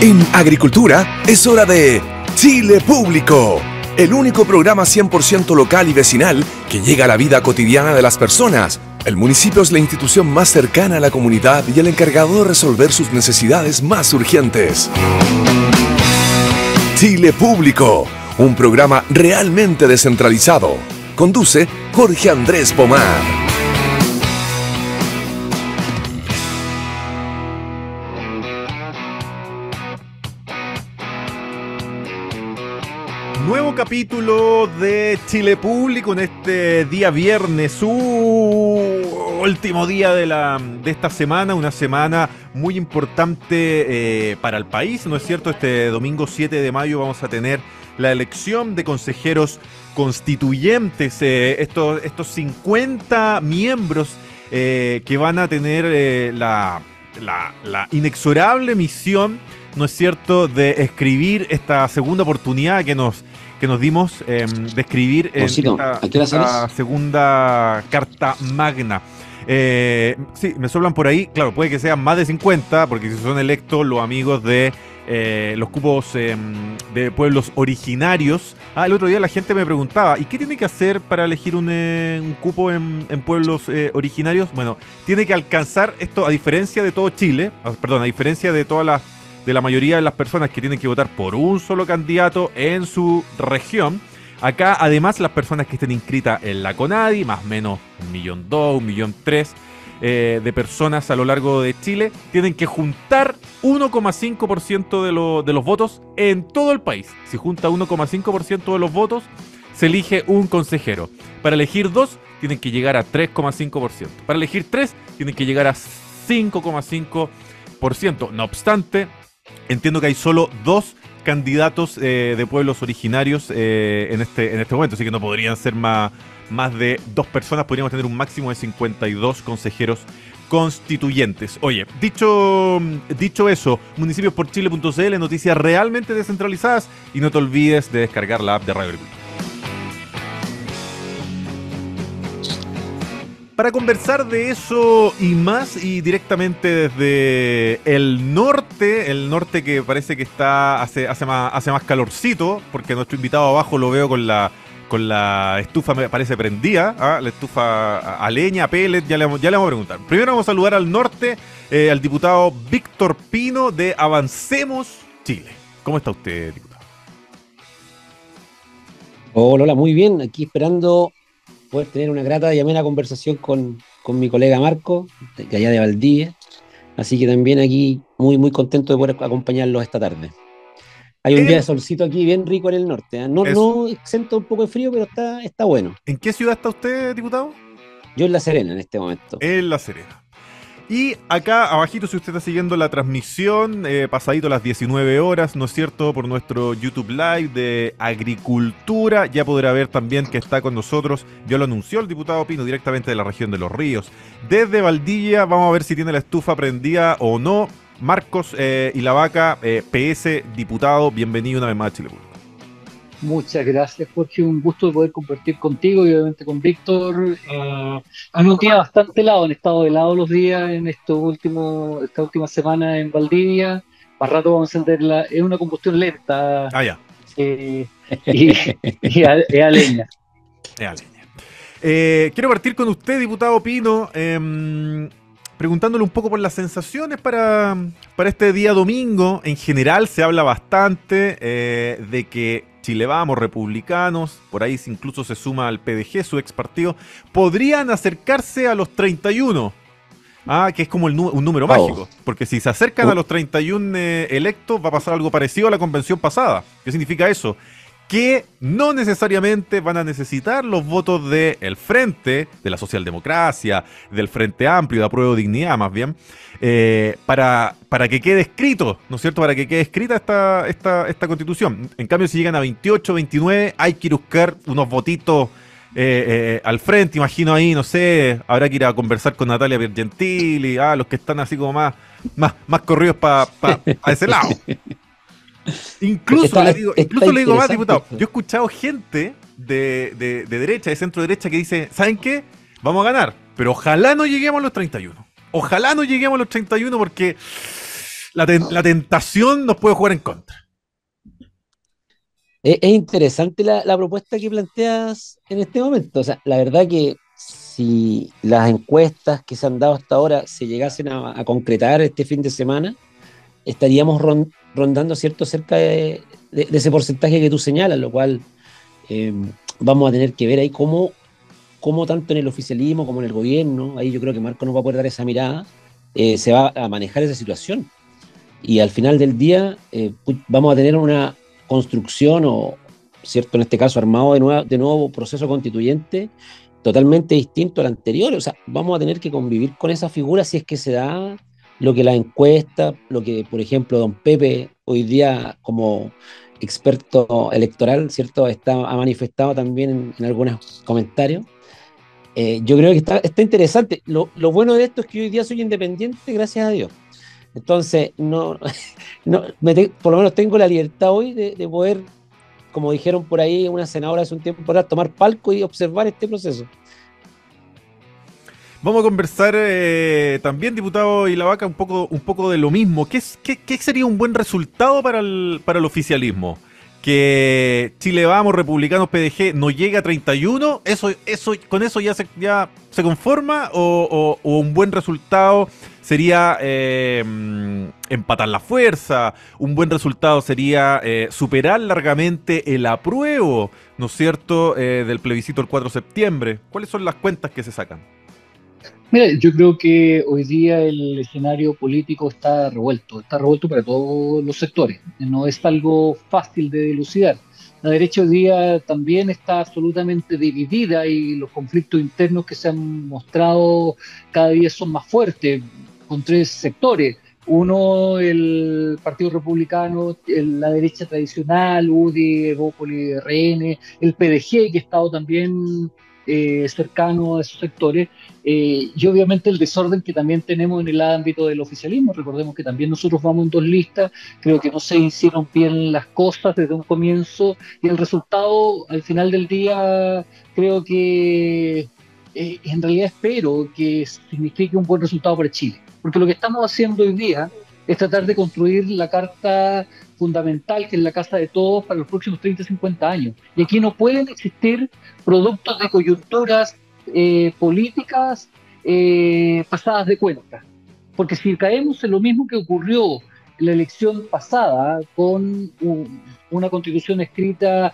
En agricultura es hora de Chile Público, el único programa 100% local y vecinal que llega a la vida cotidiana de las personas. El municipio es la institución más cercana a la comunidad y el encargado de resolver sus necesidades más urgentes. Chile Público, un programa realmente descentralizado. Conduce Jorge Andrés Pomar. Nuevo capítulo de Chile Público en este día viernes, último día de esta semana, una semana muy importante para el país, ¿no es cierto? Este domingo 7 de mayo vamos a tener la elección de consejeros constituyentes, estos 50 miembros que van a tener la inexorable misión, ¿no es cierto?, de escribir esta segunda oportunidad que nos dimos de escribir en esta segunda Carta Magna. Sí, me sobran por ahí, claro, puede que sean más de 50, porque si son electos los amigos de los cupos de pueblos originarios. El otro día la gente me preguntaba, ¿y qué tiene que hacer para elegir un cupo en pueblos originarios? Bueno, tiene que alcanzar esto, a diferencia de todo Chile, a diferencia de de la mayoría de las personas que tienen que votar por un solo candidato en su región. Acá, además, las personas que estén inscritas en la CONADI, más o menos 1.200.000, 1.300.000 de personas a lo largo de Chile, tienen que juntar 1,5% de los votos en todo el país. Si junta 1,5% de los votos, se elige un consejero. Para elegir 2, tienen que llegar a 3,5%. Para elegir 3, tienen que llegar a 5,5%. No obstante, entiendo que hay solo 2 candidatos de pueblos originarios en este momento, así que no podrían ser más de 2 personas, podríamos tener un máximo de 52 consejeros constituyentes. Oye, dicho eso, municipios-por-chile.cl, noticias realmente descentralizadas, y no te olvides de descargar la app de Radio Agricultura. Para conversar de eso y más, y directamente desde el norte que parece que hace más calorcito, porque nuestro invitado abajo lo veo con la estufa, me parece prendida, la estufa a leña, a pellet, ya le vamos a preguntar. Primero vamos a saludar al norte, al diputado Víctor Pino de Avancemos Chile. ¿Cómo está usted, diputado? Hola, muy bien, aquí esperando poder tener una grata y amena conversación con mi colega Marco, de allá de Valdivia. Así que también aquí muy, muy contento de poder acompañarlos esta tarde. Hay un día de solcito aquí bien rico en el norte, no exento un poco de frío, pero está bueno. ¿En qué ciudad está usted, diputado? Yo en La Serena en este momento. En La Serena. Y acá abajito, si usted está siguiendo la transmisión, pasadito las 19 horas, ¿no es cierto?, por nuestro YouTube Live de Agricultura, ya podrá ver también que está con nosotros, ya lo anunció el diputado Pino, directamente de la región de Los Ríos. Desde Valdivia, vamos a ver si tiene la estufa prendida o no. Marcos y la Vaca, PS, diputado, bienvenido una vez más a Chile Público. Muchas gracias, Jorge. Un gusto de poder compartir contigo y obviamente con Víctor. Han un día bastante helado, han estado helados los días en esta última semana en Valdivia. Más rato vamos a encender es una combustión lenta. Ya. Y es a leña. Es a leña. Quiero partir con usted, diputado Pino, preguntándole un poco por las sensaciones para este día domingo. En general se habla bastante de que Chile Vamos, republicanos, por ahí incluso se suma al PDG, su ex partido, podrían acercarse a los 31, que es como un número mágico, porque si se acercan a los 31 electos va a pasar algo parecido a la convención pasada. ¿Qué significa eso? Que no necesariamente van a necesitar los votos del Frente, de la Socialdemocracia, del Frente Amplio, de Apruebo Dignidad más bien, para que quede escrito, ¿no es cierto?, para que quede escrita esta Constitución. En cambio, si llegan a 28, 29, hay que ir a buscar unos votitos al frente, imagino ahí, no sé, habrá que ir a conversar con Natalia Piergentili, los que están así como más corridos para ese lado. Incluso le digo más, diputado, yo he escuchado gente de derecha, de centro derecha, que dice, ¿saben qué? Vamos a ganar, pero ojalá no lleguemos a los 31. Ojalá no lleguemos a los 31 porque la tentación nos puede jugar en contra. Es interesante la propuesta que planteas en este momento. O sea, la verdad que si las encuestas que se han dado hasta ahora se llegasen a concretar este fin de semana, estaríamos rondando, ¿cierto?, cerca de ese porcentaje que tú señalas, lo cual eh, vamos a tener que ver ahí cómo tanto en el oficialismo como en el gobierno, ahí yo creo que Marco nos va a poder dar esa mirada, se va a manejar esa situación. Y al final del día vamos a tener una construcción o, cierto, en este caso armado de nuevo proceso constituyente totalmente distinto al anterior. O sea, vamos a tener que convivir con esa figura si es que se da lo que la encuesta, lo que, por ejemplo, don Pepe hoy día como experto electoral, ¿cierto?, ha manifestado también en algunos comentarios. Yo creo que está interesante. Lo bueno de esto es que hoy día soy independiente, gracias a Dios. Entonces, no, no, por lo menos tengo la libertad hoy de poder, como dijeron por ahí una senadora hace un tiempo atrás, tomar palco y observar este proceso. Vamos a conversar también, diputado Ilavaca, un poco de lo mismo. ¿Qué sería un buen resultado para el oficialismo? Que Chile Vamos, Republicanos, PDG no llega a 31, ¿con eso ya se conforma? ¿O un buen resultado sería empatar la fuerza? ¿Un buen resultado sería superar largamente el apruebo, ¿no es cierto?, del plebiscito el 4 de septiembre. ¿Cuáles son las cuentas que se sacan? Mira, yo creo que hoy día el escenario político está revuelto para todos los sectores, no es algo fácil de dilucidar. La derecha hoy día también está absolutamente dividida y los conflictos internos que se han mostrado cada día son más fuertes, con tres sectores. Uno, el Partido Republicano, la derecha tradicional, UDI, Evópoli, RN, el PDG, que ha estado también cercano a esos sectores, y obviamente el desorden que también tenemos en el ámbito del oficialismo. Recordemos que también nosotros vamos en dos listas, creo que no se hicieron bien las cosas desde un comienzo, y el resultado al final del día creo que en realidad espero que signifique un buen resultado para Chile, porque lo que estamos haciendo hoy día es tratar de construir la carta fundamental, que es la casa de todos para los próximos 30, 50 años. Y aquí no pueden existir productos de coyunturas políticas pasadas de cuenta. Porque si caemos en lo mismo que ocurrió en la elección pasada, con una constitución escrita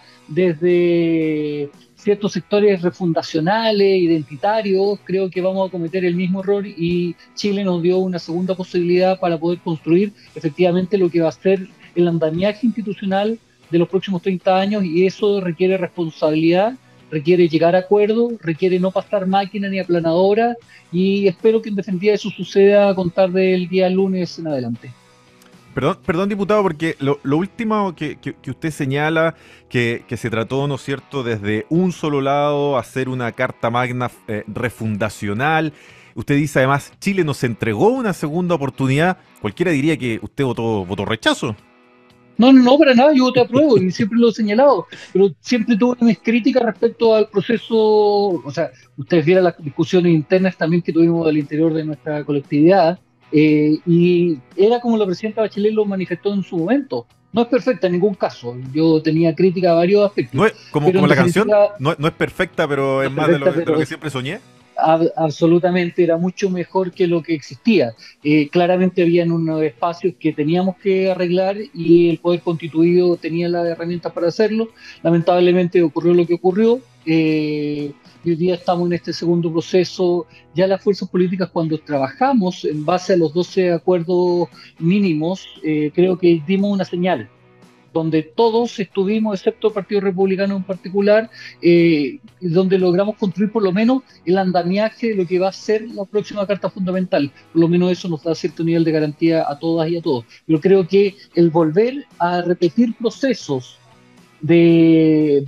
desde ciertos sectores refundacionales, identitarios, creo que vamos a cometer el mismo error, y Chile nos dio una segunda posibilidad para poder construir efectivamente lo que va a ser el andamiaje institucional de los próximos 30 años, y eso requiere responsabilidad, requiere llegar a acuerdos, requiere no pasar máquina ni aplanadora, y espero que en definitiva eso suceda a contar del día lunes en adelante. Perdón, diputado, porque lo último que usted señala, que se trató, ¿no es cierto?, desde un solo lado, hacer una carta magna refundacional. Usted dice además, Chile nos entregó una segunda oportunidad. Cualquiera diría que usted votó rechazo. No, para nada, yo te apruebo y siempre lo he señalado, pero siempre tuve mis críticas respecto al proceso. O sea, ustedes vieron las discusiones internas también que tuvimos al interior de nuestra colectividad, y era como la presidenta Bachelet lo manifestó en su momento. No es perfecta en ningún caso, yo tenía crítica a varios aspectos. No es, como la canción, no es perfecta, pero es más de lo que siempre soñé. Absolutamente, era mucho mejor que lo que existía. Claramente habían unos espacios que teníamos que arreglar y el Poder Constituido tenía las herramientas para hacerlo. Lamentablemente ocurrió lo que ocurrió, y hoy día estamos en este segundo proceso. Ya las fuerzas políticas, cuando trabajamos en base a los 12 acuerdos mínimos, creo que dimos una señal donde todos estuvimos, excepto el Partido Republicano en particular, donde logramos construir por lo menos el andamiaje de lo que va a ser la próxima Carta Fundamental. Por lo menos eso nos da cierto nivel de garantía a todas y a todos. Pero creo que el volver a repetir procesos de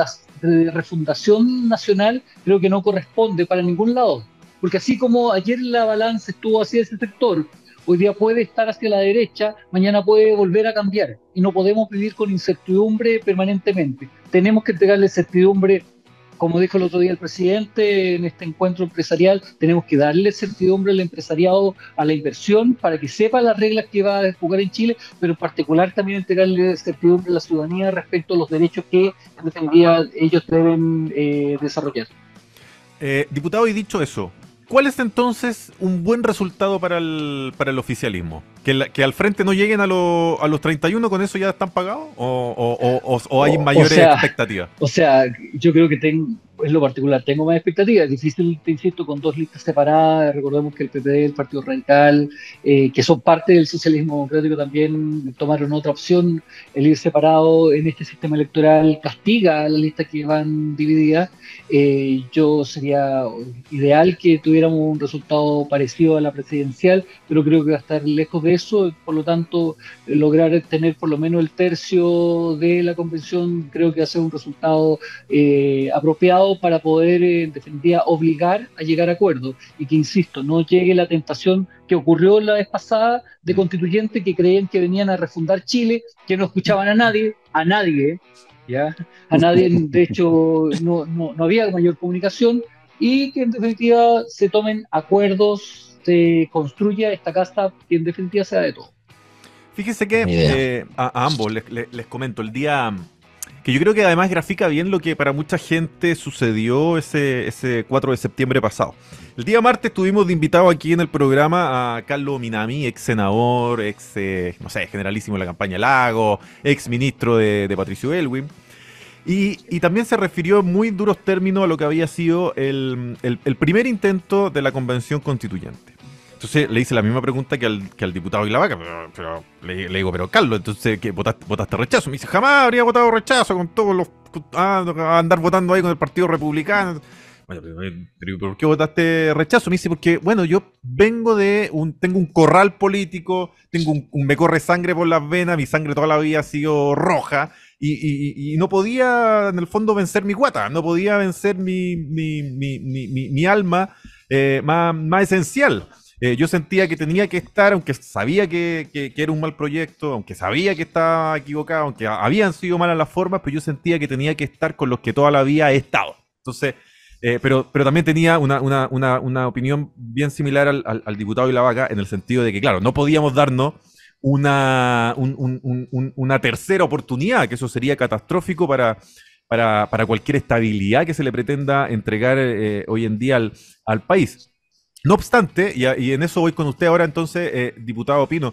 refundación nacional, creo que no corresponde para ningún lado. Porque así como ayer la balanza estuvo hacia ese sector, hoy día puede estar hacia la derecha, mañana puede volver a cambiar, y no podemos vivir con incertidumbre permanentemente. Tenemos que entregarle certidumbre como dijo el otro día el presidente, en este encuentro empresarial tenemos que darle certidumbre al empresariado, a la inversión, para que sepa las reglas que va a jugar en Chile, pero en particular también entregarle certidumbre a la ciudadanía respecto a los derechos que en definitiva ellos deben desarrollar. Diputado, y dicho eso, ¿cuál es entonces un buen resultado para el oficialismo? ¿Que al frente no lleguen a los 31, con eso ya están pagados? ¿O hay mayores expectativas? O sea, yo creo que en lo particular tengo más expectativas. Es difícil, te insisto, con dos listas separadas. Recordemos que el PPD, el Partido Radical, que son parte del socialismo democrático, también tomaron otra opción. El ir separado en este sistema electoral castiga a las listas que van divididas. Yo sería ideal que tuviéramos un resultado parecido a la presidencial, pero creo que va a estar lejos de eso. Por lo tanto, lograr tener por lo menos el tercio de la convención creo que va a ser un resultado apropiado para poder, en definitiva, obligar a llegar a acuerdos y que, insisto, no llegue la tentación que ocurrió la vez pasada de constituyentes que creían que venían a refundar Chile, que no escuchaban a nadie, ¿ya? A nadie, de hecho, no había mayor comunicación, y que en definitiva se tomen acuerdos, se construya esta casa que en definitiva sea de todo. Fíjese que a ambos les comento, el día que yo creo que además grafica bien lo que para mucha gente sucedió ese 4 de septiembre pasado. El día martes tuvimos de invitado aquí en el programa a Carlos Minami, ex senador, no sé, generalísimo de la campaña Lago, ex ministro de Patricio Aylwin. Y también se refirió en muy duros términos a lo que había sido el primer intento de la convención constituyente. Entonces le hice la misma pregunta que al diputado Ilavaca, pero le digo, pero Carlos, entonces ¿qué, votaste rechazo? Me dice, jamás habría votado rechazo con todos los... a andar votando ahí con el Partido Republicano. Bueno, pero ¿por qué votaste rechazo? Me dice, porque, bueno, yo vengo tengo un corral político, me corre sangre por las venas, mi sangre toda la vida ha sido roja, y no podía, en el fondo, vencer mi guata, no podía vencer mi alma más esencial. Yo sentía que tenía que estar, aunque sabía que era un mal proyecto, aunque sabía que estaba equivocado, aunque habían sido malas las formas, pero yo sentía que tenía que estar con los que toda la vida he estado. Entonces, pero también tenía una opinión bien similar al diputado Ilavaca, en el sentido de que, claro, no podíamos darnos una tercera oportunidad, que eso sería catastrófico para cualquier estabilidad que se le pretenda entregar hoy en día al país. No obstante, y en eso voy con usted ahora entonces, diputado Pino,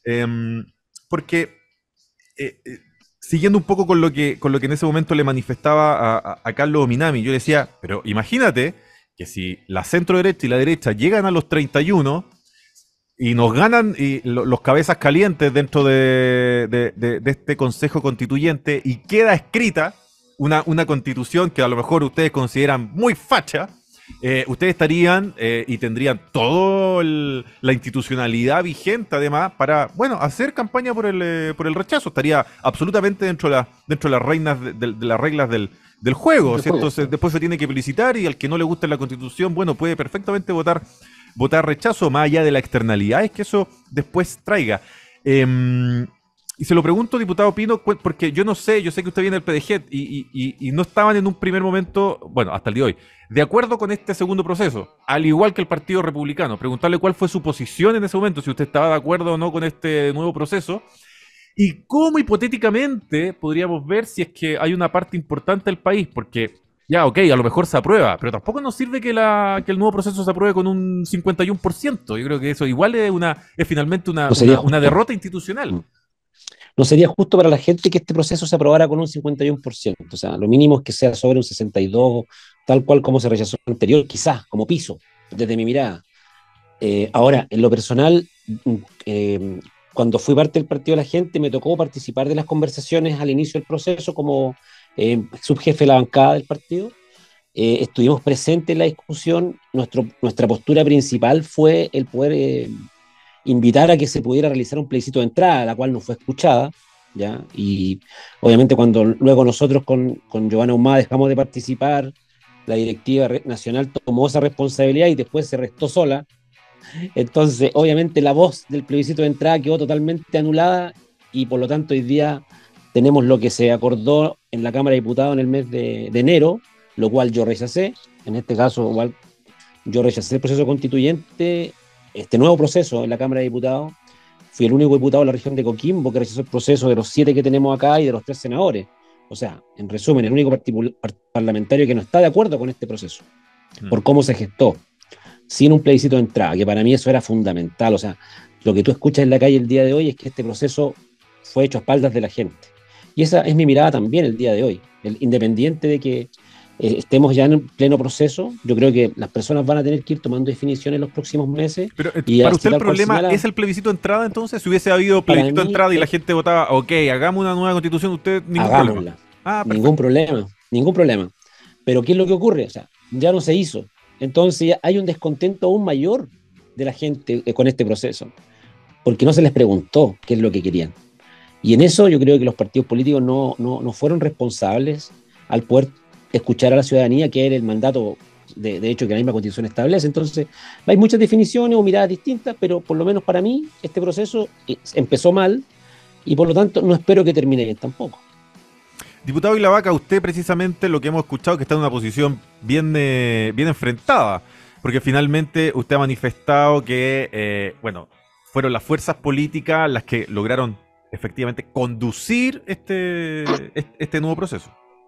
porque siguiendo un poco con lo que en ese momento le manifestaba a Carlos Minami, yo le decía, pero imagínate que si la centro derecha y la derecha llegan a los 31 y nos ganan los cabezas calientes dentro de este Consejo Constituyente, y queda escrita una constitución que a lo mejor ustedes consideran muy facha, ustedes estarían y tendrían toda la institucionalidad vigente, además, para, bueno, hacer campaña por el rechazo. Estaría absolutamente dentro de las reglas del juego, ¿cierto? Entonces, después se tiene que felicitar, y al que no le guste la Constitución, bueno, puede perfectamente votar rechazo, más allá de las externalidades que eso después traiga. Y se lo pregunto, diputado Pino, porque yo no sé, yo sé que usted viene del PDG y no estaban en un primer momento, bueno, hasta el día de hoy, de acuerdo con este segundo proceso, al igual que el Partido Republicano. Preguntarle cuál fue su posición en ese momento, si usted estaba de acuerdo o no con este nuevo proceso, y cómo hipotéticamente podríamos ver si es que hay una parte importante del país, porque ya, ok, a lo mejor se aprueba, pero tampoco nos sirve que el nuevo proceso se apruebe con un 51%. Yo creo que eso igual es finalmente una derrota institucional. No sería justo para la gente que este proceso se aprobara con un 51%. O sea, lo mínimo es que sea sobre un 62%, tal cual como se rechazó el anterior, quizás como piso, desde mi mirada. Ahora, en lo personal, cuando fui parte del Partido de la Gente, me tocó participar de las conversaciones al inicio del proceso como subjefe de la bancada del partido. Estuvimos presentes en la discusión. Nuestra postura principal fue el poder invitar a que se pudiera realizar un plebiscito de entrada, la cual no fue escuchada, ¿ya? Y obviamente cuando luego nosotros con Giovanna Humada dejamos de participar, la directiva nacional tomó esa responsabilidad y después se restó sola. Entonces, obviamente la voz del plebiscito de entrada quedó totalmente anulada, y por lo tanto hoy día tenemos lo que se acordó en la Cámara de Diputados en el mes de enero, lo cual yo rechacé. En este caso, igual, yo rechacé el proceso constituyente, este nuevo proceso en la Cámara de Diputados. Fui el único diputado de la región de Coquimbo que rechazó el proceso de los 7 que tenemos acá y de los 3 senadores. O sea, en resumen, el único parlamentario que no está de acuerdo con este proceso, por cómo se gestó, sin un plebiscito de entrada, que para mí eso era fundamental. O sea, lo que tú escuchas en la calle el día de hoy es que este proceso fue hecho a espaldas de la gente. Y esa es mi mirada también el día de hoy. Independiente de que estemos ya en pleno proceso, yo creo que las personas van a tener que ir tomando definiciones en los próximos meses. Pero y para usted el tal cual problema señala, es el plebiscito de entrada, entonces, si hubiese habido para plebiscito de mí, entrada y la gente votaba, ok, hagamos una nueva constitución, usted ningún hagámosla. problema. Ah, Ningún problema, ningún problema. Pero ¿qué es lo que ocurre? O sea, ya no se hizo. Entonces ya hay un descontento aún mayor de la gente con este proceso, porque no se les preguntó qué es lo que querían. Y en eso yo creo que los partidos políticos no fueron responsables al poder escuchar a la ciudadanía, que era el mandato, de hecho, que la misma Constitución establece. Entonces, hay muchas definiciones o miradas distintas, pero por lo menos para mí este proceso empezó mal y por lo tanto no espero que termine bien tampoco. Diputado Ilavaca, usted precisamente lo que hemos escuchado que está en una posición bien enfrentada, porque finalmente usted ha manifestado que, fueron las fuerzas políticas las que lograron efectivamente conducir este nuevo proceso.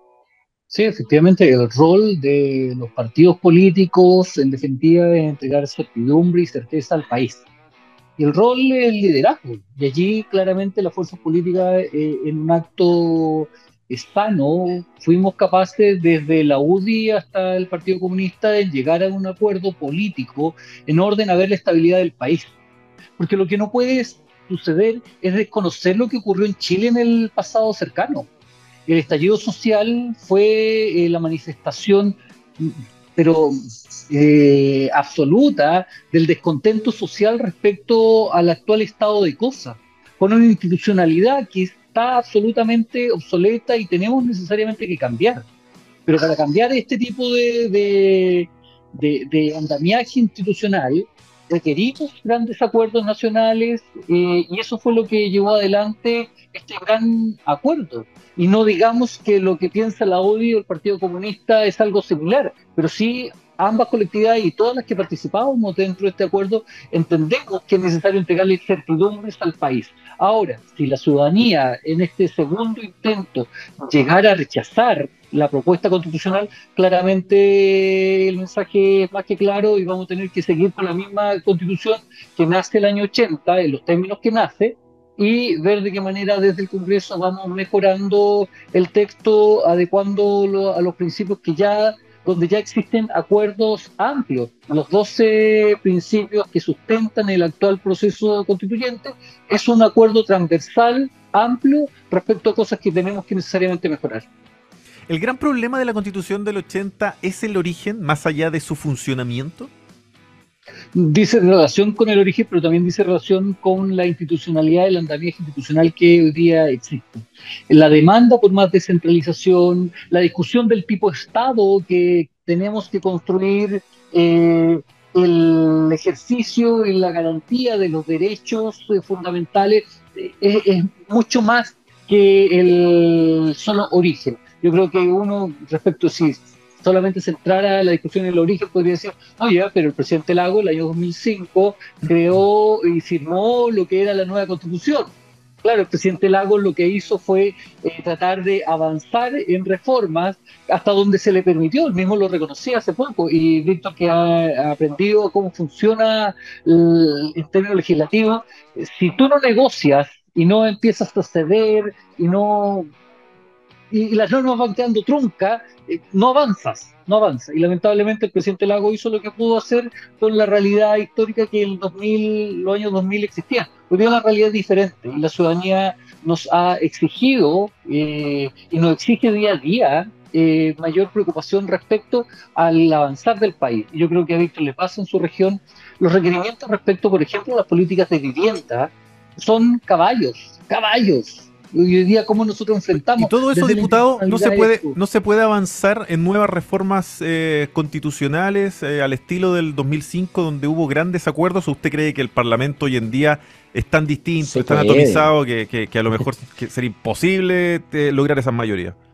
Sí, efectivamente, el rol de los partidos políticos, en definitiva, es entregar certidumbre y certeza al país. Y el rol es el liderazgo. Y allí, claramente, las fuerzas políticas, en un acto hispano, fuimos capaces, desde la UDI hasta el Partido Comunista, de llegar a un acuerdo político en orden a ver la estabilidad del país. Porque lo que no puede suceder es desconocer lo que ocurrió en Chile en el pasado cercano. El estallido social fue la manifestación, pero absoluta, del descontento social respecto al actual estado de cosas, con una institucionalidad que está absolutamente obsoleta y tenemos necesariamente que cambiar. Pero para cambiar este tipo de andamiaje institucional, requerimos grandes acuerdos nacionales, y eso fue lo que llevó adelante este gran acuerdo. Y no digamos que lo que piensa la UDI o el Partido Comunista es algo similar, pero sí ambas colectividades y todas las que participábamos dentro de este acuerdo entendemos que es necesario entregarle certidumbres al país. Ahora, si la ciudadanía en este segundo intento llegara a rechazar la propuesta constitucional, claramente el mensaje es más que claro y vamos a tener que seguir con la misma constitución que nace el año 80, en los términos que nace, y ver de qué manera desde el Congreso vamos mejorando el texto, adecuándolo a los principios donde ya existen acuerdos amplios. Los 12 principios que sustentan el actual proceso constituyente es un acuerdo transversal, amplio, respecto a cosas que tenemos que necesariamente mejorar. ¿El gran problema de la Constitución del 80 es el origen, más allá de su funcionamiento? Dice relación con el origen, pero también dice relación con la institucionalidad, el andamiaje institucional que hoy día existe. La demanda por más descentralización, la discusión del tipo de Estado que tenemos que construir, el ejercicio y la garantía de los derechos fundamentales, es mucho más que el solo origen. Yo creo que uno, respecto a si solamente centrara la discusión en el origen, podría decir, oye, pero el presidente Lago el año 2005 creó y firmó lo que era la nueva constitución. Claro, el presidente Lagos lo que hizo fue tratar de avanzar en reformas hasta donde se le permitió. Él mismo lo reconocía hace poco. Y Víctor, que ha aprendido cómo funciona en términos legislativos, si tú no negocias y no empiezas a ceder y las normas van quedando truncas, no avanzas. Y lamentablemente el presidente Lago hizo lo que pudo hacer con la realidad histórica que en los años 2000 existía. Hoy día la realidad es diferente y la ciudadanía nos ha exigido y nos exige día a día mayor preocupación respecto al avanzar del país. Y yo creo que a Víctor le pasa en su región los requerimientos respecto, por ejemplo, a las políticas de vivienda son caballos. Y hoy día cómo nosotros enfrentamos. Y todo eso, diputado, no se puede avanzar en nuevas reformas constitucionales al estilo del 2005, donde hubo grandes acuerdos. ¿O usted cree que el Parlamento hoy en día es tan distinto, es tan atomizado, que a lo mejor sería imposible lograr esas mayorías?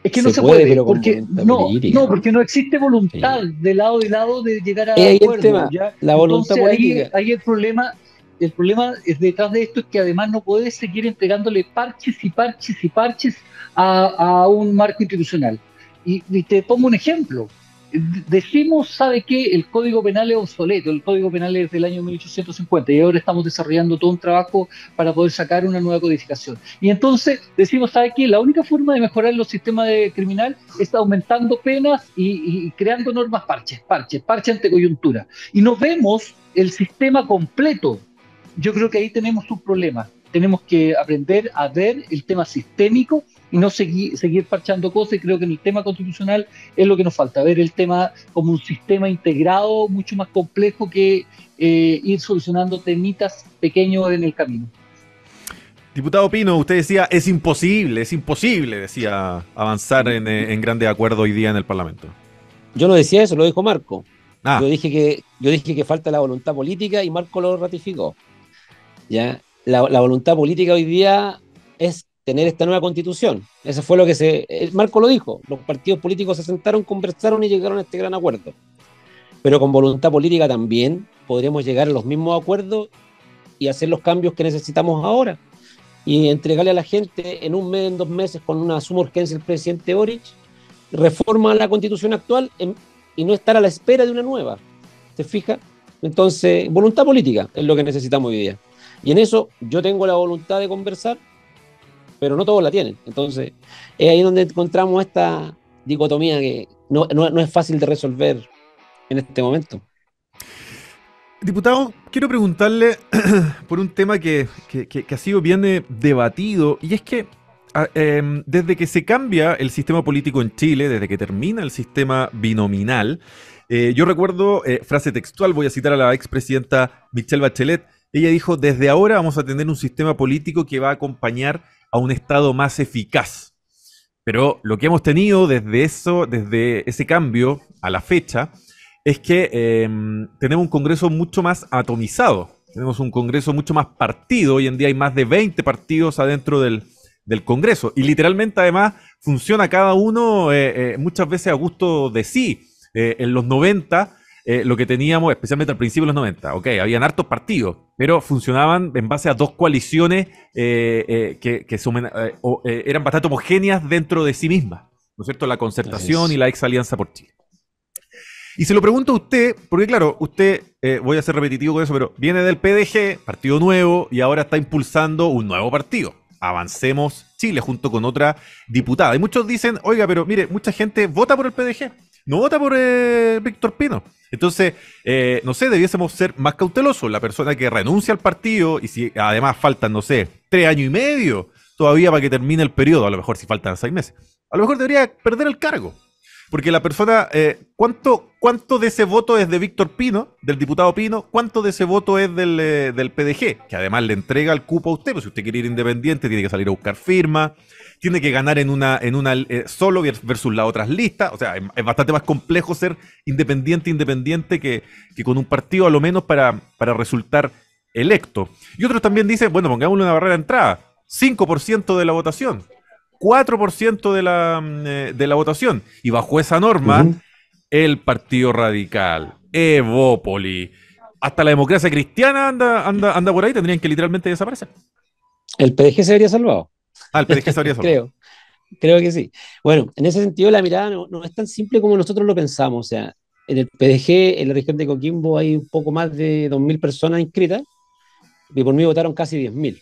Es que no Se se puede, puede, pero con porque voluntad no, política. porque no existe voluntad Sí. de lado y lado de llegar a Ahí el acuerdos, tema, ¿ya? la voluntad Entonces política. ahí el problema es detrás de esto es que además no puedes seguir entregándole parches y parches y parches a un marco institucional. Y te pongo un ejemplo. Decimos, ¿sabe qué? El Código Penal es obsoleto, el Código Penal es del año 1850 y ahora estamos desarrollando todo un trabajo para poder sacar una nueva codificación. Y entonces decimos, ¿sabe qué? La única forma de mejorar los sistemas de criminal es aumentando penas y creando normas parche ante coyuntura. Y no vemos el sistema completo. Yo creo que ahí tenemos un problema. Tenemos que aprender a ver el tema sistémico y no seguir parchando cosas. Y creo que en el tema constitucional es lo que nos falta, ver el tema como un sistema integrado, mucho más complejo que ir solucionando temitas pequeños en el camino. Diputado Pino, usted decía, es imposible, decía, avanzar en grandes acuerdos hoy día en el Parlamento. Yo no decía eso, lo dijo Marco. Ah, Yo dije que falta la voluntad política y Marco lo ratificó. ¿Ya? La voluntad política hoy día es tener esta nueva constitución. Eso fue lo que Marco lo dijo. Los partidos políticos se sentaron, conversaron y llegaron a este gran acuerdo. Pero con voluntad política también podríamos llegar a los mismos acuerdos y hacer los cambios que necesitamos ahora. Y entregarle a la gente en un mes, en 2 meses, con una suma urgencia el presidente Boric, reforma la constitución actual y no estar a la espera de una nueva. ¿Te fijas? Entonces, voluntad política es lo que necesitamos hoy día. Y en eso yo tengo la voluntad de conversar, pero no todos la tienen. Entonces, es ahí donde encontramos esta dicotomía que no es fácil de resolver en este momento. diputado, quiero preguntarle por un tema que ha sido bien debatido, y es que desde que se cambia el sistema político en Chile, desde que termina el sistema binominal, yo recuerdo, frase textual, voy a citar a la expresidenta Michelle Bachelet. Ella dijo, desde ahora vamos a tener un sistema político que va a acompañar a un Estado más eficaz. Pero lo que hemos tenido desde ese cambio a la fecha, es que tenemos un Congreso mucho más atomizado. Tenemos un Congreso mucho más partido. Hoy en día hay más de 20 partidos adentro del Congreso. Y literalmente, además, funciona cada uno muchas veces a gusto de sí. En los 90, lo que teníamos, especialmente al principio de los 90, habían hartos partidos, pero funcionaban en base a dos coaliciones eran bastante homogéneas dentro de sí mismas, ¿no es cierto? La Concertación y la Ex Alianza por Chile. Y se lo pregunto a usted, porque claro, usted, voy a ser repetitivo con eso, pero viene del PDG, partido nuevo, y ahora está impulsando un nuevo partido. Avancemos Chile, junto con otra diputada. Y muchos dicen, oiga, pero mire, mucha gente vota por el PDG, no vota por Víctor Pino. Entonces, no sé, debiésemos ser más cautelosos. La persona que renuncia al partido, y si además faltan, no sé, 3 años y medio todavía para que termine el periodo, a lo mejor si faltan 6 meses, a lo mejor debería perder el cargo. Porque la persona, ¿cuánto de ese voto es de Víctor Pino, del diputado Pino? ¿Cuánto de ese voto es del PDG? Que además le entrega el cupo a usted, pues si usted quiere ir independiente, tiene que salir a buscar firmas, tiene que ganar en una solo versus las otras listas. O sea, es bastante más complejo ser independiente que con un partido, a lo menos para resultar electo. Y otros también dicen, bueno, pongámosle una barrera de entrada, 5% de la votación. 4% de la votación. Y bajo esa norma, el Partido Radical, Evópoli, hasta la democracia cristiana anda por ahí, tendrían que literalmente desaparecer. El PDG se habría salvado. Ah, el PDG se habría salvado. Creo que sí. Bueno, en ese sentido la mirada no es tan simple como nosotros lo pensamos. O sea, en el PDG, en la región de Coquimbo, hay un poco más de 2.000 personas inscritas y por mí votaron casi 10.000.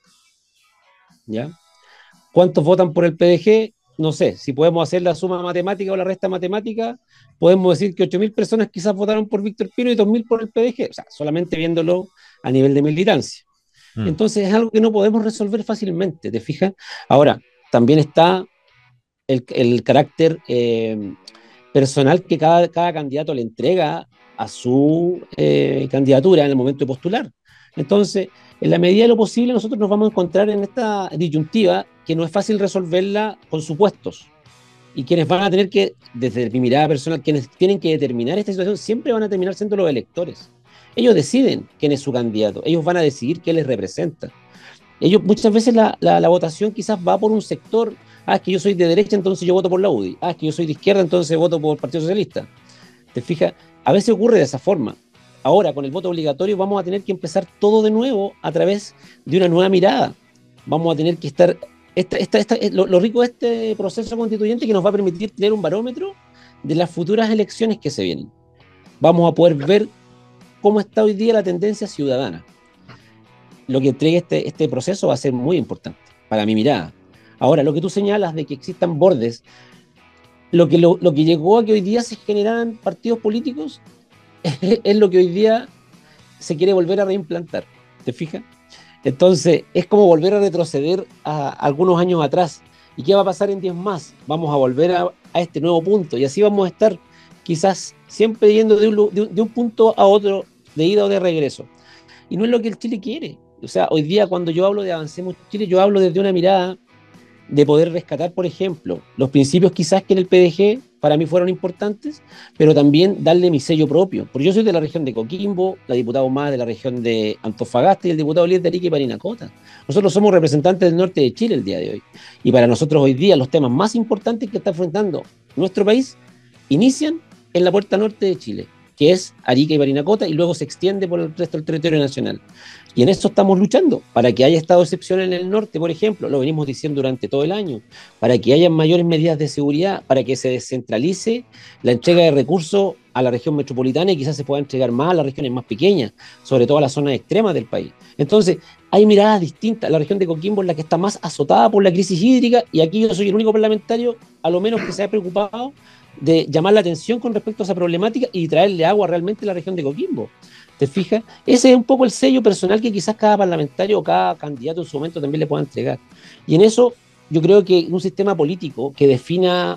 ¿Ya? ¿Cuántos votan por el PDG? No sé, si podemos hacer la suma matemática o la resta matemática, podemos decir que 8.000 personas quizás votaron por Víctor Pino y 2.000 por el PDG, o sea, solamente viéndolo a nivel de militancia. Entonces es algo que no podemos resolver fácilmente, ¿te fijas? Ahora, también está el carácter personal que cada candidato le entrega a su candidatura en el momento de postular. Entonces, en la medida de lo posible, nosotros nos vamos a encontrar en esta disyuntiva que no es fácil resolverla con supuestos. Y quienes van a tener que, desde mi mirada personal, quienes tienen que determinar esta situación, siempre van a terminar siendo los electores. Ellos deciden quién es su candidato, ellos van a decidir qué les representa. Ellos, muchas veces la votación quizás va por un sector Ah, es que yo soy de derecha, entonces yo voto por la UDI. Ah, es que yo soy de izquierda, entonces voto por el Partido Socialista. ¿Te fijas? A veces ocurre de esa forma. Ahora, con el voto obligatorio, vamos a tener que empezar todo de nuevo a través de una nueva mirada. Vamos a tener que estar... lo rico de este proceso constituyente que nos va a permitir tener un barómetro de las futuras elecciones que se vienen. Vamos a poder ver cómo está hoy día la tendencia ciudadana. Lo que entregue este proceso va a ser muy importante para mi mirada. Ahora, lo que tú señalas de que existan bordes, lo que llegó a que hoy día se generaran partidos políticos es lo que hoy día se quiere volver a reimplantar. ¿Te fijas? Entonces, es como volver a retroceder a algunos años atrás. ¿Y qué va a pasar en 10 más? Vamos a volver a este nuevo punto. Y así vamos a estar quizás siempre yendo de un punto a otro, de ida o de regreso. Y no es lo que el Chile quiere. O sea, hoy día cuando yo hablo de Avancemos Chile, yo hablo desde una mirada de poder rescatar, por ejemplo, los principios quizás que en el PDG para mí fueron importantes, pero también darle mi sello propio. Porque yo soy de la región de Coquimbo, la diputada más de la región de Antofagasta y el diputado líder de Arica y Parinacota. Nosotros somos representantes del norte de Chile el día de hoy. Y para nosotros hoy día los temas más importantes que está enfrentando nuestro país inician en la puerta norte de Chile, que es Arica y Parinacota, y luego se extiende por el resto del territorio nacional. Y en eso estamos luchando, para que haya estado de excepción en el norte, por ejemplo, lo venimos diciendo durante todo el año, para que haya mayores medidas de seguridad, para que se descentralice la entrega de recursos a la región metropolitana y quizás se pueda entregar más a las regiones más pequeñas, sobre todo a las zonas extremas del país. Entonces, hay miradas distintas. La región de Coquimbo es la que está más azotada por la crisis hídrica, y aquí yo soy el único parlamentario, a lo menos que se ha preocupado de llamar la atención con respecto a esa problemática y traerle agua realmente a la región de Coquimbo. ¿Te fijas? Ese es un poco el sello personal que quizás cada parlamentario o cada candidato en su momento también le pueda entregar. Y en eso yo creo que un sistema político que defina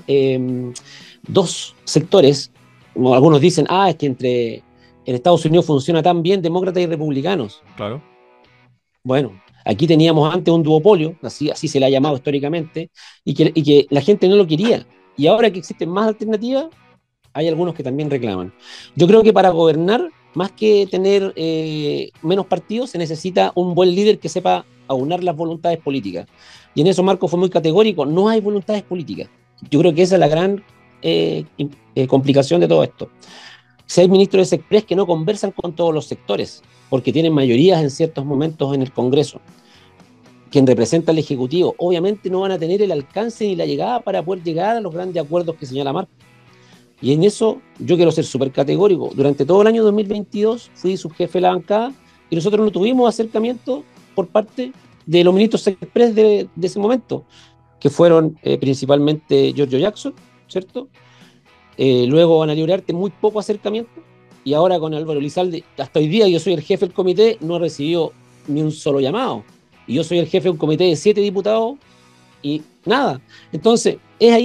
dos sectores, como algunos dicen, es que en Estados Unidos funciona tan bien demócratas y republicanos. Claro. Bueno, aquí teníamos antes un duopolio, así se le ha llamado históricamente, y que la gente no lo quería. Y ahora que existen más alternativas, hay algunos que también reclaman. Yo creo que para gobernar, más que tener menos partidos, se necesita un buen líder que sepa aunar las voluntades políticas. Y en eso Marco fue muy categórico, no hay voluntades políticas. Yo creo que esa es la gran complicación de todo esto. Si hay ministros de Sexpress que no conversan con todos los sectores, porque tienen mayorías en ciertos momentos en el Congreso, quien representa al Ejecutivo, obviamente no van a tener el alcance ni la llegada para poder llegar a los grandes acuerdos que señala Marco. Y en eso yo quiero ser súper categórico. Durante todo el año 2022 fui subjefe de la bancada y nosotros no tuvimos acercamiento por parte de los ministros express de ese momento, que fueron principalmente Giorgio Jackson, ¿cierto? Luego Ana Uriarte, muy poco acercamiento, y ahora con Álvaro Elizalde, hasta hoy día yo soy el jefe del comité, no he recibido ni un solo llamado, y yo soy el jefe de un comité de 7 diputados y nada. Entonces,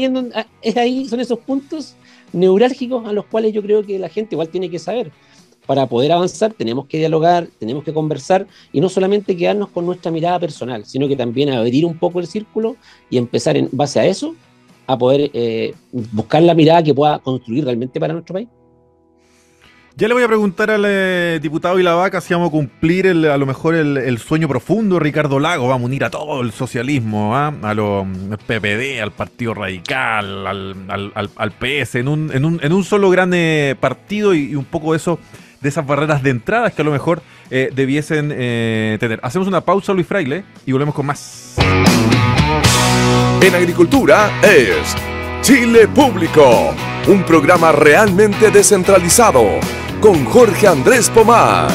son esos puntos neurálgicos a los cuales yo creo que la gente igual tiene que saber. Para poder avanzar tenemos que dialogar, tenemos que conversar y no solamente quedarnos con nuestra mirada personal, sino que también abrir un poco el círculo y empezar en base a eso a poder buscar la mirada que pueda construir realmente para nuestro país. Ya le voy a preguntar al diputado Ilavaca si vamos a cumplir a lo mejor el sueño profundo de Ricardo Lagos. Vamos a unir a todo el socialismo, a los PPD, al Partido Radical, al PS, en un solo gran partido y un poco eso de esas barreras de entradas que a lo mejor debiesen tener. Hacemos una pausa, Luis Fraile, y volvemos con más. En agricultura es Chile Público, un programa realmente descentralizado, con Jorge Andrés Pomar.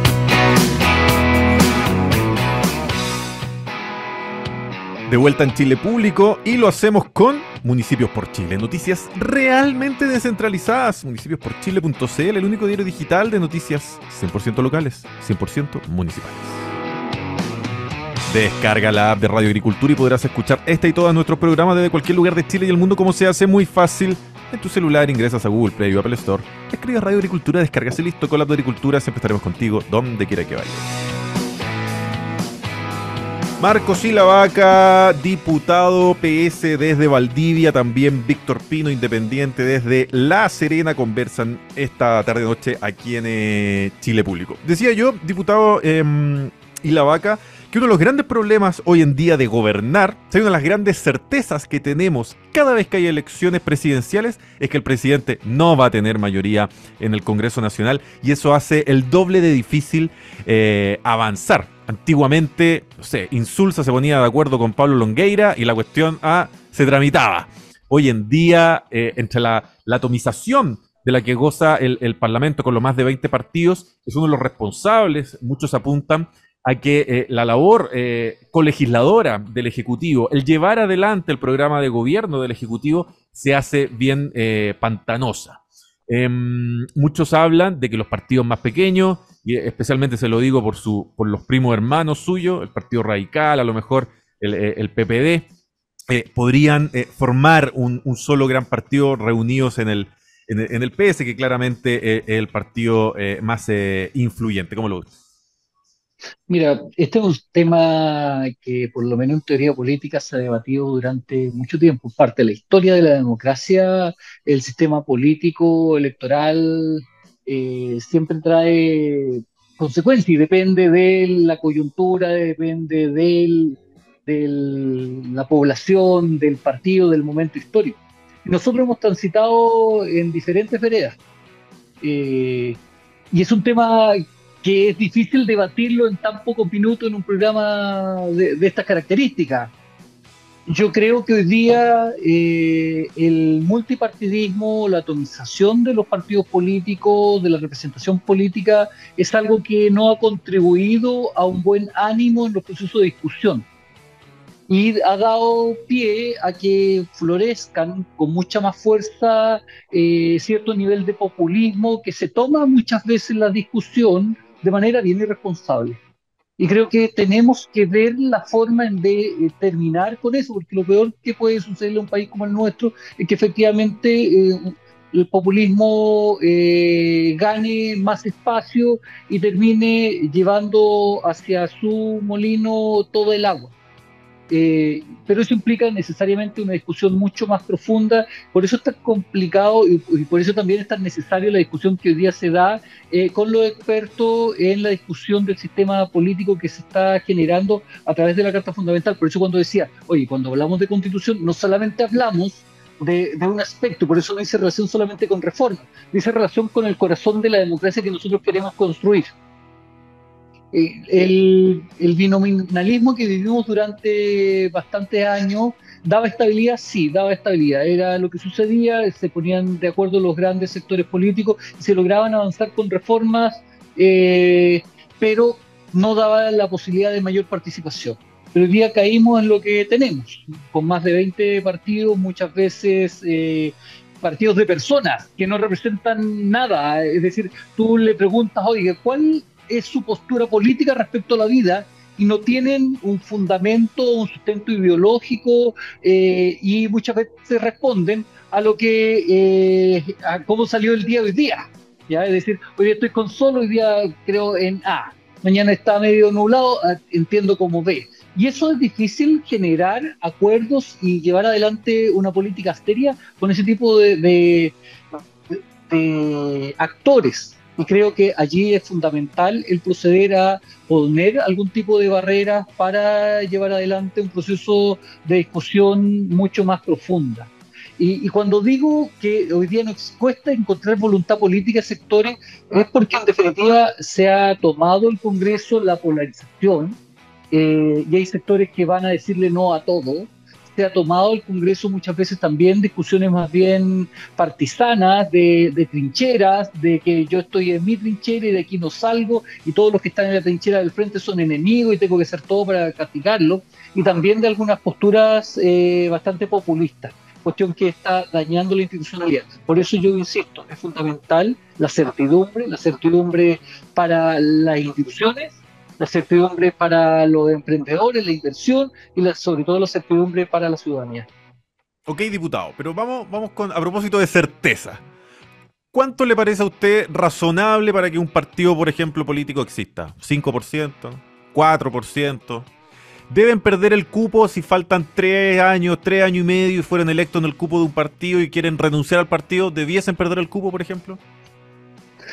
De vuelta en Chile Público y lo hacemos con Municipios por Chile. Noticias realmente descentralizadas. Municipios-por-chile.cl, el único diario digital de noticias 100% locales, 100% municipales. Descarga la app de Radio Agricultura y podrás escuchar esta y todos nuestros programas desde cualquier lugar de Chile y el mundo, como se hace muy fácil. En tu celular ingresas a Google Play o Apple Store, escribes Radio Agricultura, descargas y listo. Con la app de Agricultura siempre estaremos contigo donde quiera que vayas. Marcos Ilavaca, diputado PS desde Valdivia, también Víctor Pino, independiente desde La Serena, conversan esta tarde-noche aquí en Chile Público. Decía yo, diputado Ilavaca, que uno de los grandes problemas hoy en día de gobernar, una de las grandes certezas que tenemos cada vez que hay elecciones presidenciales, es que el presidente no va a tener mayoría en el Congreso Nacional, y eso hace el doble de difícil avanzar. Antiguamente, no sé, Insulza se ponía de acuerdo con Pablo Longueira y la cuestión se tramitaba. Hoy en día, entre la atomización de la que goza el Parlamento con los más de 20 partidos, es uno de los responsables, muchos apuntan, a que la labor colegisladora del Ejecutivo, el llevar adelante el programa de gobierno del Ejecutivo, se hace bien pantanosa. Muchos hablan de que los partidos más pequeños, y especialmente se lo digo por los primos hermanos suyos, el Partido Radical, a lo mejor el PPD, podrían formar un solo gran partido reunidos en el PS, que claramente es el partido más influyente. ¿Cómo lo ves? Mira, este es un tema que por lo menos en teoría política se ha debatido durante mucho tiempo. Parte de la historia de la democracia, el sistema político, electoral, siempre trae consecuencias y depende de la coyuntura, depende de la población, del partido, del momento histórico. Nosotros hemos transitado en diferentes veredas. eh, y es un tema que es difícil debatirlo en tan pocos minutos en un programa de estas características. Yo creo que hoy día el multipartidismo, la atomización de los partidos políticos, de la representación política, es algo que no ha contribuido a un buen ánimo en los procesos de discusión y ha dado pie a que florezcan con mucha más fuerza cierto nivel de populismo que se toma muchas veces la discusión de manera bien irresponsable. Y creo que tenemos que ver la forma de terminar con eso, porque lo peor que puede suceder a un país como el nuestro es que efectivamente el populismo gane más espacio y termine llevando hacia su molino todo el agua. Pero eso implica necesariamente una discusión mucho más profunda, por eso es tan complicado y por eso también es tan necesario la discusión que hoy día se da con los expertos en la discusión del sistema político que se está generando a través de la Carta Fundamental. Por eso cuando decía, oye, cuando hablamos de Constitución no solamente hablamos de un aspecto, por eso no dice relación solamente con reforma, dice relación con el corazón de la democracia que nosotros queremos construir. El binominalismo que vivimos durante bastantes años daba estabilidad, sí, daba estabilidad. Era lo que sucedía, se ponían de acuerdo los grandes sectores políticos y se lograban avanzar con reformas, pero no daba la posibilidad de mayor participación. Pero hoy día caímos en lo que tenemos, con más de 20 partidos, muchas veces partidos de personas que no representan nada. Es decir, tú le preguntas, oye, ¿cuál es su postura política respecto a la vida? Y no tienen un fundamento, un sustento ideológico, y muchas veces responden a lo que, a cómo salió el día hoy día. ¿Ya? Es decir, hoy día estoy con Sol, hoy día creo en A, mañana está medio nublado, entiendo como B. Y eso es difícil generar acuerdos y llevar adelante una política seria con ese tipo de actores. Y creo que allí es fundamental el proceder a poner algún tipo de barreras para llevar adelante un proceso de discusión mucho más profunda. Y cuando digo que hoy día nos cuesta encontrar voluntad política en sectores, es porque en definitiva se ha tomado el Congreso la polarización, y hay sectores que van a decirle no a todo. Se ha tomado el Congreso muchas veces también discusiones más bien partisanas, de trincheras, de que yo estoy en mi trinchera y de aquí no salgo, y todos los que están en la trinchera del frente son enemigos y tengo que hacer todo para castigarlo, y también de algunas posturas bastante populistas, cuestión que está dañando la institucionalidad. Por eso yo insisto, es fundamental la certidumbre para las instituciones, la certidumbre para los emprendedores, la inversión y sobre todo la certidumbre para la ciudadanía. Ok, diputado, pero vamos a propósito de certeza. ¿Cuánto le parece a usted razonable para que un partido, por ejemplo, político exista? ¿5%? ¿4%? ¿Deben perder el cupo si faltan 3 años y medio y fueron electos en el cupo de un partido y quieren renunciar al partido? ¿Debiesen perder el cupo, por ejemplo?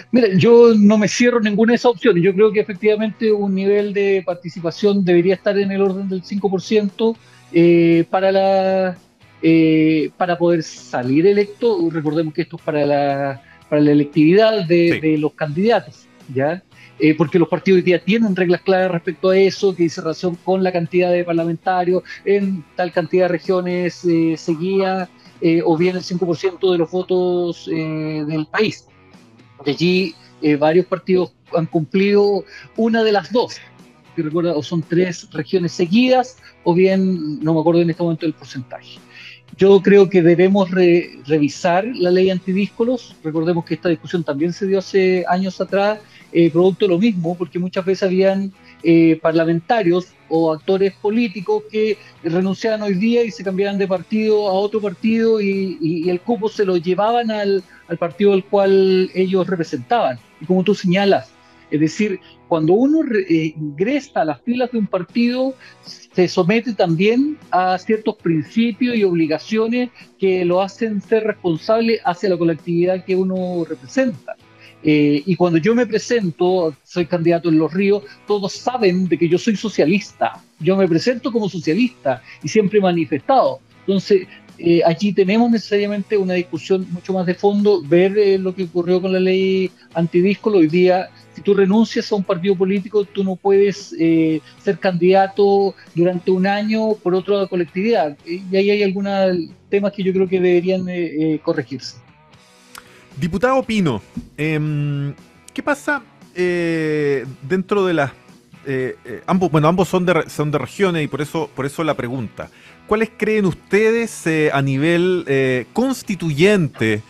Mira, yo no me cierro ninguna de esas opciones. Yo creo que efectivamente un nivel de participación debería estar en el orden del 5% para para poder salir electo. Recordemos que esto es para la electividad Sí. de los candidatos, ¿ya? Porque los partidos hoy día tienen reglas claras respecto a eso, que dice relación con la cantidad de parlamentarios en tal cantidad de regiones seguía, o bien el 5% de los votos del país. De allí varios partidos han cumplido una de las dos, que recuerda, o son tres regiones seguidas, o bien, no me acuerdo en este momento del porcentaje. Yo creo que debemos revisar la ley antidíscolos. Recordemos que esta discusión también se dio hace años atrás, producto de lo mismo, porque muchas veces habían parlamentarios o actores políticos que renunciaban hoy día y se cambiaban de partido a otro partido y el cupo se lo llevaban al partido al cual ellos representaban. Y como tú señalas, es decir, cuando uno ingresa a las filas de un partido, se somete también a ciertos principios y obligaciones que lo hacen ser responsable hacia la colectividad que uno representa. Y cuando yo me presento, soy candidato en Los Ríos, todos saben de que yo soy socialista. Yo me presento como socialista y siempre he manifestado. Entonces, allí tenemos necesariamente una discusión mucho más de fondo, ver lo que ocurrió con la ley antidíscolo. Hoy día, si tú renuncias a un partido político, tú no puedes ser candidato durante un año por otra colectividad. Y ahí hay algunos temas que yo creo que deberían corregirse. Diputado Pino, ¿qué pasa dentro de las... ambos son de regiones y por eso la pregunta. ¿Cuáles creen ustedes a nivel constituyente?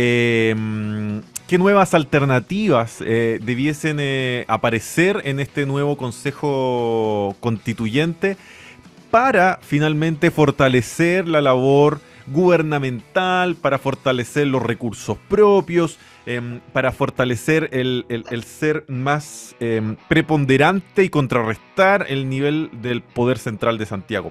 ¿Qué nuevas alternativas debiesen aparecer en este nuevo Consejo Constituyente para finalmente fortalecer la labor gubernamental, para fortalecer los recursos propios, para fortalecer el ser más preponderante y contrarrestar el nivel del poder central de Santiago?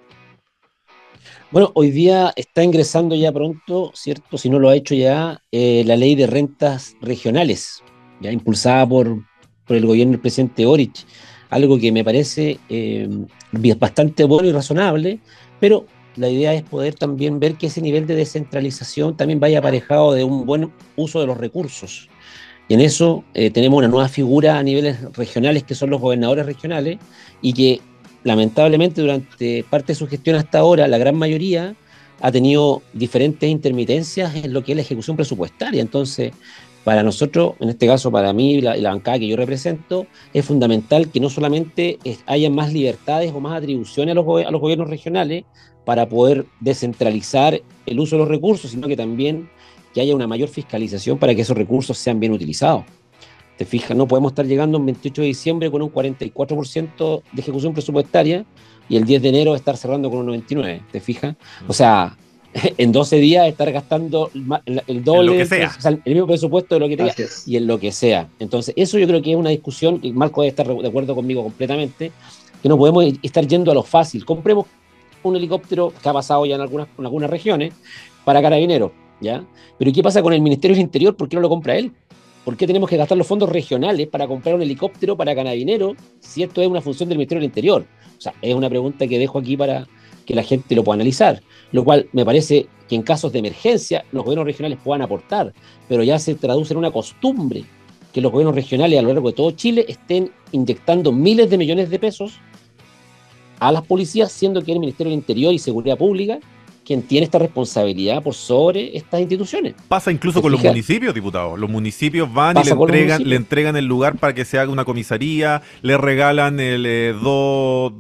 Bueno, hoy día está ingresando ya pronto, ¿cierto? Si no lo ha hecho ya, la ley de rentas regionales, ya impulsada por el gobierno del presidente Boric, algo que me parece bastante bueno y razonable, pero la idea es poder también ver que ese nivel de descentralización también vaya aparejado de un buen uso de los recursos. Y en eso tenemos una nueva figura a niveles regionales que son los gobernadores regionales y que lamentablemente durante parte de su gestión hasta ahora, la gran mayoría ha tenido diferentes intermitencias en lo que es la ejecución presupuestaria. Entonces, para nosotros, en este caso para mí y la bancada que yo represento, es fundamental que no solamente haya más libertades o más atribuciones a los gobiernos regionales para poder descentralizar el uso de los recursos, sino que también que haya una mayor fiscalización para que esos recursos sean bien utilizados. Te fijas, no podemos estar llegando un 28 de diciembre con un 44% de ejecución presupuestaria y el 10 de enero estar cerrando con un 99%. ¿Te fijas? O sea, en 12 días estar gastando el doble, En lo que sea. o sea, el mismo presupuesto de lo que tenga y en lo que sea. Entonces, eso yo creo que es una discusión, y Marco debe estar de acuerdo conmigo completamente, que no podemos estar yendo a lo fácil. Compremos un helicóptero, que ha pasado ya en algunas regiones, para Carabineros, ¿ya? Pero ¿qué pasa con el Ministerio del Interior? ¿Por qué no lo compra él? ¿Por qué tenemos que gastar los fondos regionales para comprar un helicóptero para Carabineros si esto es una función del Ministerio del Interior? O sea, es una pregunta que dejo aquí para que la gente lo pueda analizar, lo cual me parece que en casos de emergencia los gobiernos regionales puedan aportar, pero ya se traduce en una costumbre que los gobiernos regionales a lo largo de todo Chile estén inyectando miles de millones de pesos a las policías, siendo que el Ministerio del Interior y Seguridad Pública quien tiene esta responsabilidad por sobre estas instituciones. Pasa incluso con los municipios, diputado. Los municipios van y le entregan el lugar para que se haga una comisaría, le regalan dos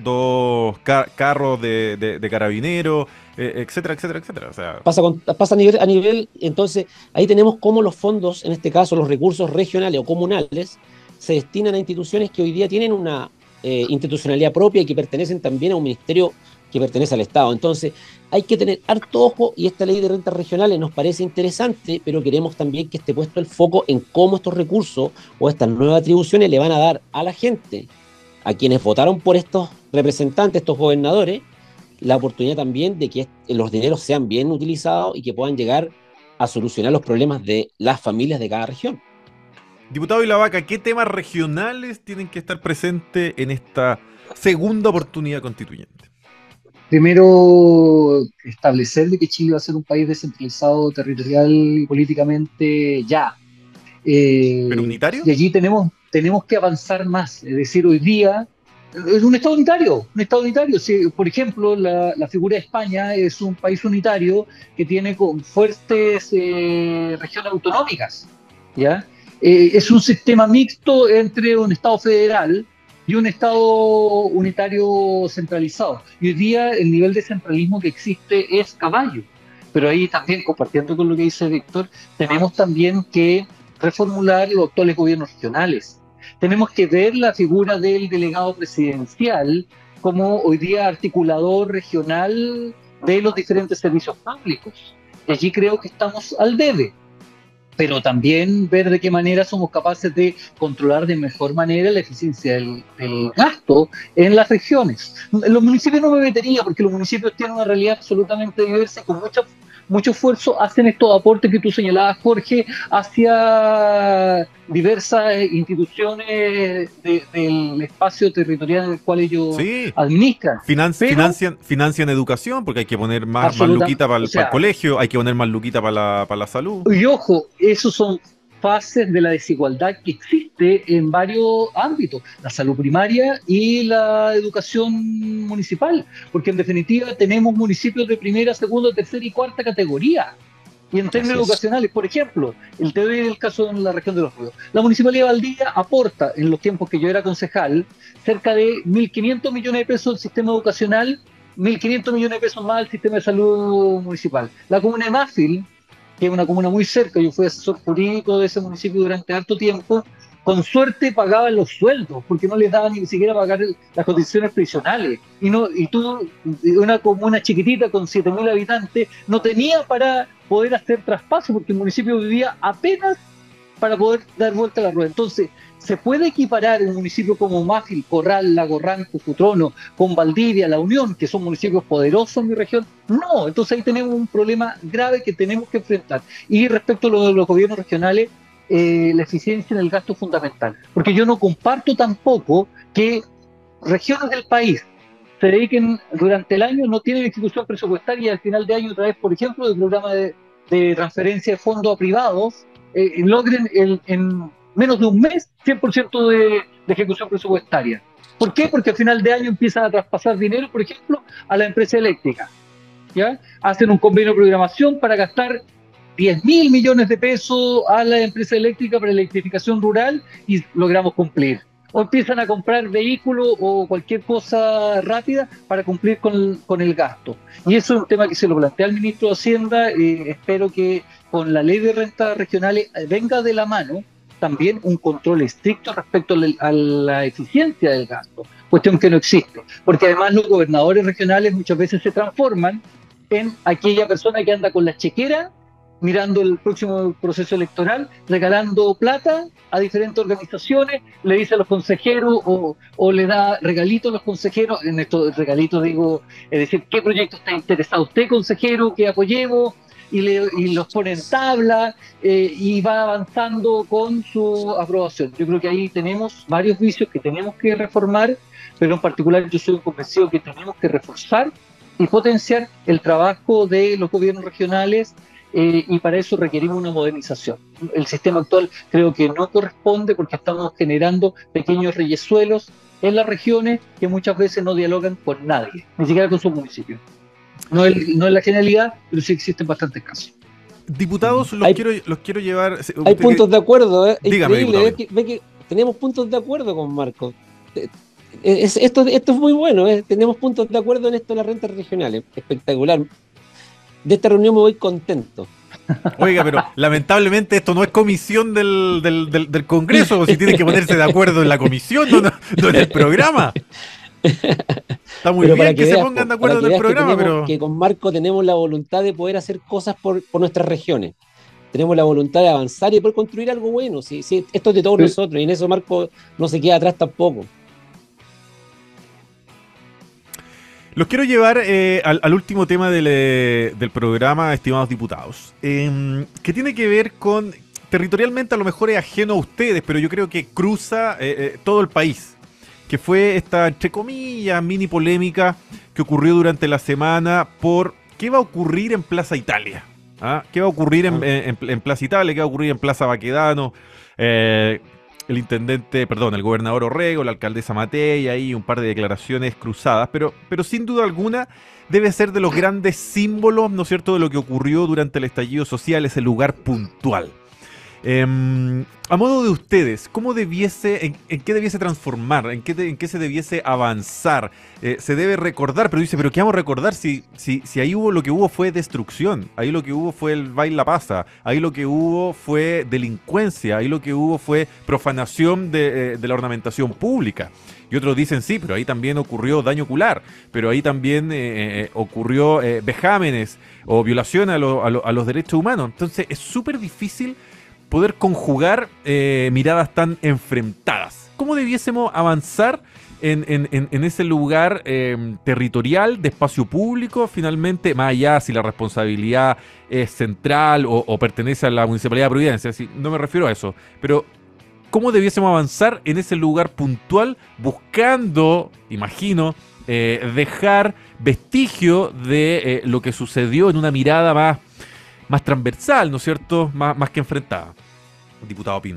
carros de carabineros, etcétera, etcétera, etcétera. O sea, pasa a nivel, entonces ahí tenemos cómo los fondos, en este caso los recursos regionales o comunales, se destinan a instituciones que hoy día tienen una institucionalidad propia y que pertenecen también a un ministerio que pertenece al Estado. Entonces, hay que tener harto ojo y esta ley de rentas regionales nos parece interesante, pero queremos también que esté puesto el foco en cómo estos recursos o estas nuevas atribuciones le van a dar a la gente, a quienes votaron por estos representantes, estos gobernadores, la oportunidad también de que los dineros sean bien utilizados y que puedan llegar a solucionar los problemas de las familias de cada región. Diputado Ilavaca, ¿qué temas regionales tienen que estar presentes en esta segunda oportunidad constituyente? Primero, establecer de que Chile va a ser un país descentralizado territorial y políticamente ya. ¿Pero unitario? Y allí tenemos que avanzar más. Es decir, hoy día es un Estado unitario. Un Estado unitario. Si, por ejemplo, la figura de España es un país unitario que tiene con fuertes regiones autonómicas. ¿Ya? Es un sistema mixto entre un Estado federal y un Estado unitario centralizado. Y hoy día el nivel de centralismo que existe es caballo. Pero ahí también, compartiendo con lo que dice Víctor, tenemos también que reformular los actuales gobiernos regionales. Tenemos que ver la figura del delegado presidencial como hoy día articulador regional de los diferentes servicios públicos. Y allí creo que estamos al debe, pero también ver de qué manera somos capaces de controlar de mejor manera la eficiencia del gasto en las regiones. En los municipios no me metería porque los municipios tienen una realidad absolutamente diversa y con mucho esfuerzo hacen estos aportes que tú señalabas, Jorge, hacia diversas instituciones del espacio territorial en el cual ellos Sí, administran. Pero, financian educación, porque hay que poner más luquita para el colegio, hay que poner más luquita para la salud. Y ojo, esos son fases de la desigualdad que existe en varios ámbitos, la salud primaria y la educación municipal, porque en definitiva tenemos municipios de primera, segunda, tercera y cuarta categoría. Y en términos educacionales, por ejemplo, te doy el caso en la región de Los Ríos. La Municipalidad de Valdivia aporta, en los tiempos que yo era concejal, cerca de 1.500 millones de pesos al sistema educacional, 1.500 millones de pesos más al sistema de salud municipal. La comuna de Mafil, que es una comuna muy cerca, yo fui asesor jurídico de ese municipio durante harto tiempo, con suerte pagaban los sueldos, porque no les daban ni siquiera pagar las condiciones previsionales. Y tú, una comuna chiquitita con 7.000 habitantes, no tenía para poder hacer traspaso, porque el municipio vivía apenas para poder dar vuelta a la rueda. Entonces, ¿se puede equiparar un municipio como Mafil, Corral, Lago Ranco, Futrono, con Valdivia, La Unión, que son municipios poderosos en mi región? No, entonces ahí tenemos un problema grave que tenemos que enfrentar. Y respecto a lo de los gobiernos regionales, la eficiencia en el gasto es fundamental. Porque yo no comparto tampoco que regiones del país se dediquen durante el año, no tienen ejecución presupuestaria y al final de año, a través, por ejemplo, del programa de transferencia de fondos a privados, logren en menos de un mes 100% de ejecución presupuestaria. ¿Por qué? Porque al final de año empiezan a traspasar dinero, por ejemplo, a la empresa eléctrica. ¿Ya? Hacen un convenio de programación para gastar 10.000 millones de pesos a la empresa eléctrica para electrificación rural y logramos cumplir. O empiezan a comprar vehículos o cualquier cosa rápida para cumplir con el gasto. Y eso es un tema que se lo plantea el ministro de Hacienda. Espero que con la ley de rentas regionales venga de la mano también un control estricto respecto a la eficiencia del gasto, cuestión que no existe. Porque además los gobernadores regionales muchas veces se transforman en aquella persona que anda con la chequera mirando el próximo proceso electoral, regalando plata a diferentes organizaciones, le dice a los consejeros o le da regalitos a los consejeros, en estos regalitos digo, es decir, ¿qué proyecto está interesado usted, consejero, que apoyemos? Y los pone en tabla y va avanzando con su aprobación. Yo creo que ahí tenemos varios vicios que tenemos que reformar, pero en particular yo soy convencido que tenemos que reforzar y potenciar el trabajo de los gobiernos regionales, y para eso requerimos una modernización. El sistema actual creo que no corresponde porque estamos generando pequeños reyesuelos en las regiones que muchas veces no dialogan con nadie, ni siquiera con sus municipios. No es la generalidad, pero sí existen bastantes casos. Diputados, los quiero llevar... Hay puntos de acuerdo, ¿eh? Dígame, increíble, ve que tenemos puntos de acuerdo con Marco. Esto es muy bueno, ¿eh? Tenemos puntos de acuerdo en esto de las rentas regionales. Espectacular. De esta reunión me voy contento. Oiga, pero lamentablemente esto no es comisión del Congreso, si tienen que ponerse de acuerdo en la comisión, no en el programa. Está muy bien que se pongan de acuerdo en el programa, pero... Que con Marco tenemos la voluntad de poder hacer cosas por nuestras regiones. Tenemos la voluntad de avanzar y de poder construir algo bueno. Sí, esto es de todos nosotros, y en eso Marco no se queda atrás tampoco. Los quiero llevar al último tema del programa, estimados diputados, que tiene que ver con... territorialmente a lo mejor es ajeno a ustedes, pero yo creo que cruza todo el país, que fue esta, entre comillas, mini polémica que ocurrió durante la semana por qué va a ocurrir en Plaza Italia. ¿Ah? ¿Qué va a ocurrir en Plaza Italia? ¿Qué va a ocurrir en Plaza Baquedano? El gobernador Orrego, la alcaldesa Matei, ahí un par de declaraciones cruzadas, pero sin duda alguna debe ser de los grandes símbolos, ¿no es cierto?, de lo que ocurrió durante el estallido social, ese lugar puntual. A modo de ustedes, ¿cómo debiese, en qué debiese transformar, en qué se debiese avanzar? Se debe recordar, pero dice, ¿pero qué vamos a recordar si ahí lo que hubo fue destrucción? Ahí lo que hubo fue el baila pasa, ahí lo que hubo fue delincuencia, ahí lo que hubo fue profanación de la ornamentación pública. Y otros dicen, sí, pero ahí también ocurrió daño ocular, pero ahí también ocurrió vejámenes o violación a los derechos humanos. Entonces es súper difícil poder conjugar miradas tan enfrentadas. ¿Cómo debiésemos avanzar en ese lugar territorial de espacio público, finalmente, más allá si la responsabilidad es central o pertenece a la Municipalidad de Providencia? Sí, no me refiero a eso, pero ¿cómo debiésemos avanzar en ese lugar puntual buscando, imagino, dejar vestigio de lo que sucedió en una mirada más transversal, ¿no es cierto?, más que enfrentada? Diputado Pino.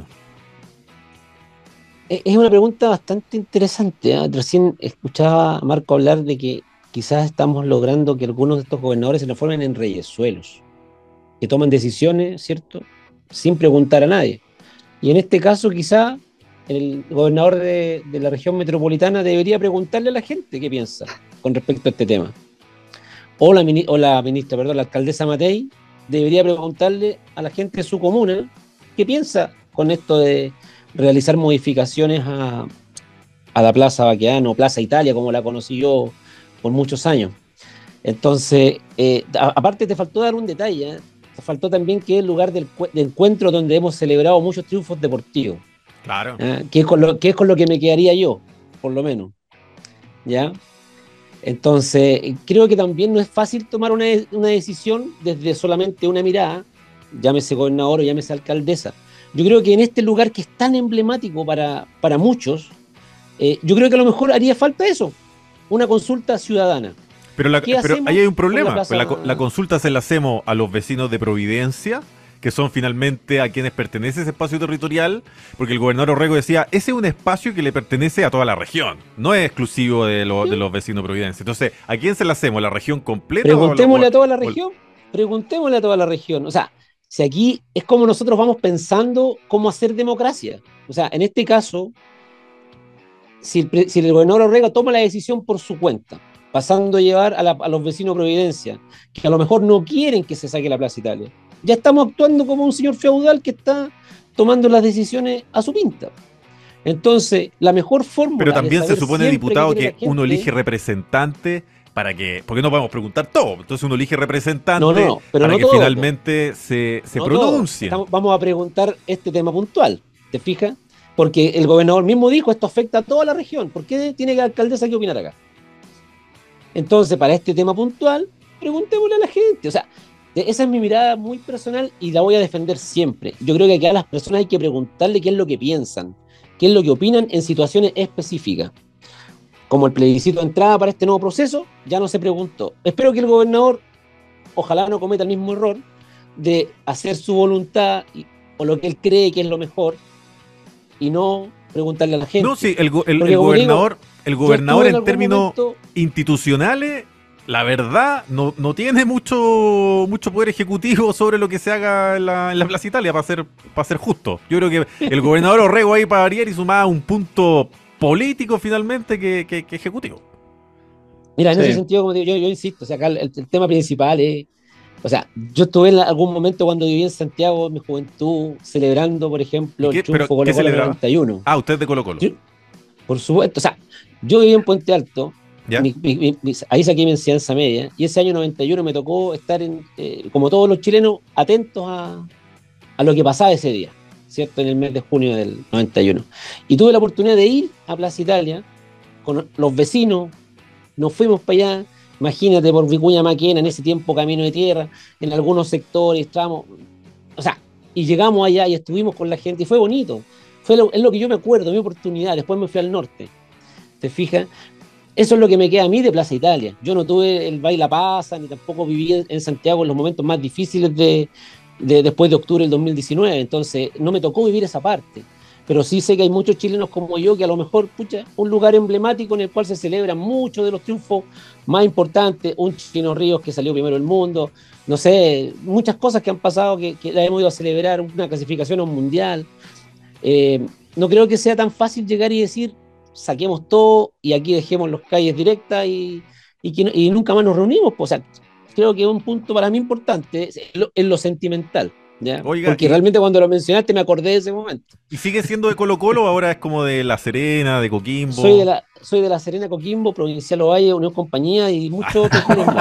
Es una pregunta bastante interesante, ¿eh? Recién escuchaba a Marco hablar de que quizás estamos logrando que algunos de estos gobernadores se transformen en reyesuelos, que toman decisiones, ¿cierto?, sin preguntar a nadie. Y en este caso, quizá el gobernador de la región metropolitana debería preguntarle a la gente qué piensa con respecto a este tema. O la ministra, la alcaldesa Matei, debería preguntarle a la gente de su comuna qué piensa con esto de realizar modificaciones a la Plaza Baquedano, Plaza Italia, como la conocí yo por muchos años. Entonces, aparte te faltó dar un detalle, ¿eh? Te faltó también que es el lugar de encuentro donde hemos celebrado muchos triunfos deportivos. Claro. Que es con lo que me quedaría yo, por lo menos. ¿Ya? Entonces, creo que también no es fácil tomar una decisión desde solamente una mirada, llámese gobernador o llámese alcaldesa. Yo creo que en este lugar que es tan emblemático para muchos, yo creo que a lo mejor haría falta eso, una consulta ciudadana. Pero ahí hay un problema, la consulta se la hacemos a los vecinos de Providencia, que son finalmente a quienes pertenece ese espacio territorial, porque el gobernador Orrego decía, ese es un espacio que le pertenece a toda la región, no es exclusivo de los vecinos de Providencia. Entonces, ¿a quién se la hacemos? ¿La región completa? Preguntémosle a toda la región, preguntémosle a toda la región. O sea, si aquí es como nosotros vamos pensando cómo hacer democracia. O sea, en este caso, si el gobernador Orrego toma la decisión por su cuenta, pasando a llevar a los vecinos de Providencia, que a lo mejor no quieren que se saque la Plaza Italia, ya estamos actuando como un señor feudal que está tomando las decisiones a su pinta. Entonces, la mejor forma. Pero también se supone, diputado, que uno elige representante para que. Porque no podemos preguntar todo. Entonces uno elige representante para que finalmente se pronuncie. Vamos a preguntar este tema puntual. ¿Te fijas? Porque el gobernador mismo dijo: esto afecta a toda la región. ¿Por qué tiene la alcaldesa que opinar acá? Entonces, para este tema puntual, preguntémosle a la gente. O sea, esa es mi mirada muy personal y la voy a defender siempre. Yo creo que aquí a las personas hay que preguntarle qué es lo que piensan, qué es lo que opinan en situaciones específicas. Como el plebiscito de entrada para este nuevo proceso, ya no se preguntó. Espero que el gobernador, ojalá no cometa el mismo error de hacer su voluntad o lo que él cree que es lo mejor y no preguntarle a la gente. No, sí, el gobernador en términos institucionales, la verdad, no tiene mucho poder ejecutivo sobre lo que se haga en la Plaza Italia, para ser justo. Yo creo que el gobernador Orrego ahí para variar y sumaba un punto político finalmente que ejecutivo. Mira, en ese sentido, como digo, yo insisto, o sea, acá el tema principal es, o sea, yo estuve en algún momento cuando viví en Santiago, en mi juventud, celebrando, por ejemplo, el triunfo Colo-Colo 91. Ah, usted de Colo-Colo. Por supuesto, o sea, yo viví en Puente Alto, ahí saqué mi enseñanza media, y ese año 91 me tocó estar, como todos los chilenos, atentos a lo que pasaba ese día, ¿cierto? En el mes de junio del 91. Y tuve la oportunidad de ir a Plaza Italia con los vecinos, nos fuimos para allá, imagínate, por Vicuña Maquena, en ese tiempo camino de tierra, en algunos sectores, tramos, o sea, y llegamos allá y estuvimos con la gente y fue bonito. Es lo que yo me acuerdo, mi oportunidad. Después me fui al norte, ¿te fijas? Eso es lo que me queda a mí de Plaza Italia. Yo no tuve el Baila Pasa, ni tampoco viví en Santiago en los momentos más difíciles de después de octubre del 2019, entonces no me tocó vivir esa parte. Pero sí sé que hay muchos chilenos como yo que a lo mejor, pucha, un lugar emblemático en el cual se celebran muchos de los triunfos más importantes, un Chino Ríos que salió primero del mundo, no sé, muchas cosas que han pasado que la hemos ido a celebrar, una clasificación a un mundial. No creo que sea tan fácil llegar y decir, saquemos todo y aquí dejemos las calles directas y nunca más nos reunimos. O sea, creo que es un punto para mí importante en lo sentimental, ¿ya? Oiga, Porque realmente cuando lo mencionaste me acordé de ese momento. ¿y sigue siendo de Colo-Colo o ahora es como de La Serena, de Coquimbo? Soy de La Serena, Coquimbo, Provincial Ovalle, Unión Compañía y muchos otros clubes más.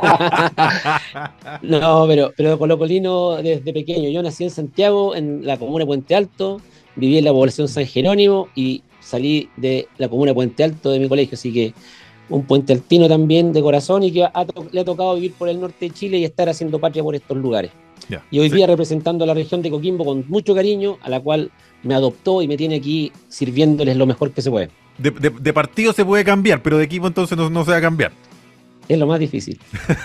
No, pero colocolino desde pequeño. Yo nací en Santiago, en la comuna de Puente Alto, viví en la población San Jerónimo y salí de la comuna de Puente Alto de mi colegio, así que un puentealtino también de corazón y que le ha tocado vivir por el norte de Chile y estar haciendo patria por estos lugares. Ya, Y hoy sí. día representando a la región de Coquimbo con mucho cariño, a la cual me adoptó y me tiene aquí sirviéndoles lo mejor que se puede. De partido se puede cambiar, pero de equipo entonces no se va a cambiar. Es lo más difícil.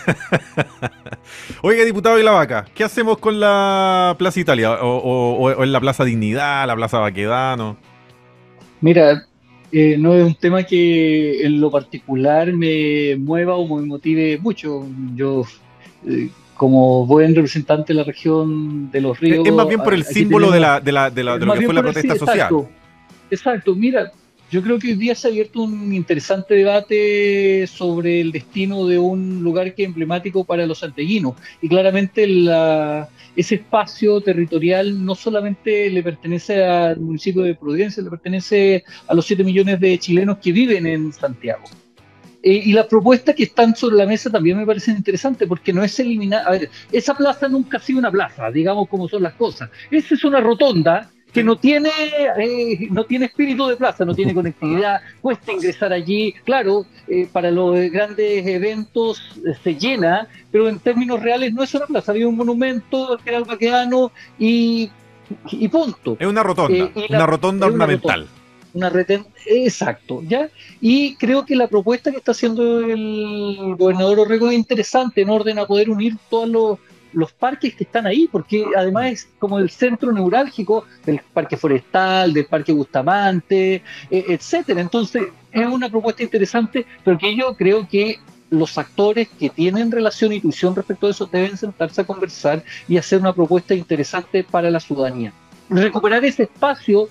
Oiga, diputado de la Vaca, ¿qué hacemos con la Plaza Italia? ¿O en la Plaza Dignidad, la Plaza Baquedano? Mira, no es un tema que en lo particular me mueva o me motive mucho. Yo, como buen representante de la región de Los Ríos, Es más bien por el aquí símbolo tenemos, de lo más que bien fue la por el protesta social. exacto, exacto. Mira, yo creo que hoy día se ha abierto un interesante debate sobre el destino de un lugar que es emblemático para los santiaguinos. Y claramente ese espacio territorial no solamente le pertenece al municipio de Providencia, le pertenece a los 7 millones de chilenos que viven en Santiago. Y las propuestas que están sobre la mesa también me parecen interesantes porque no es eliminar. A ver, esa plaza nunca ha sido una plaza, digamos como son las cosas. Esa es una rotonda que no tiene espíritu de plaza, no tiene conectividad, cuesta ingresar allí. Claro, para los grandes eventos se llena, pero en términos reales no es una plaza. Había un monumento que era el Baquedano y punto. Es una rotonda, una rotonda ornamental. Exacto, ¿ya? Y creo que la propuesta que está haciendo el gobernador Orrego es interesante en orden a poder unir todos los parques que están ahí, porque además es como el centro neurálgico del parque forestal, del parque Bustamante, etcétera. Entonces, es una propuesta interesante, pero que yo creo que los actores que tienen relación y intuición respecto a eso deben sentarse a conversar y hacer una propuesta interesante para la ciudadanía. Recuperar ese espacio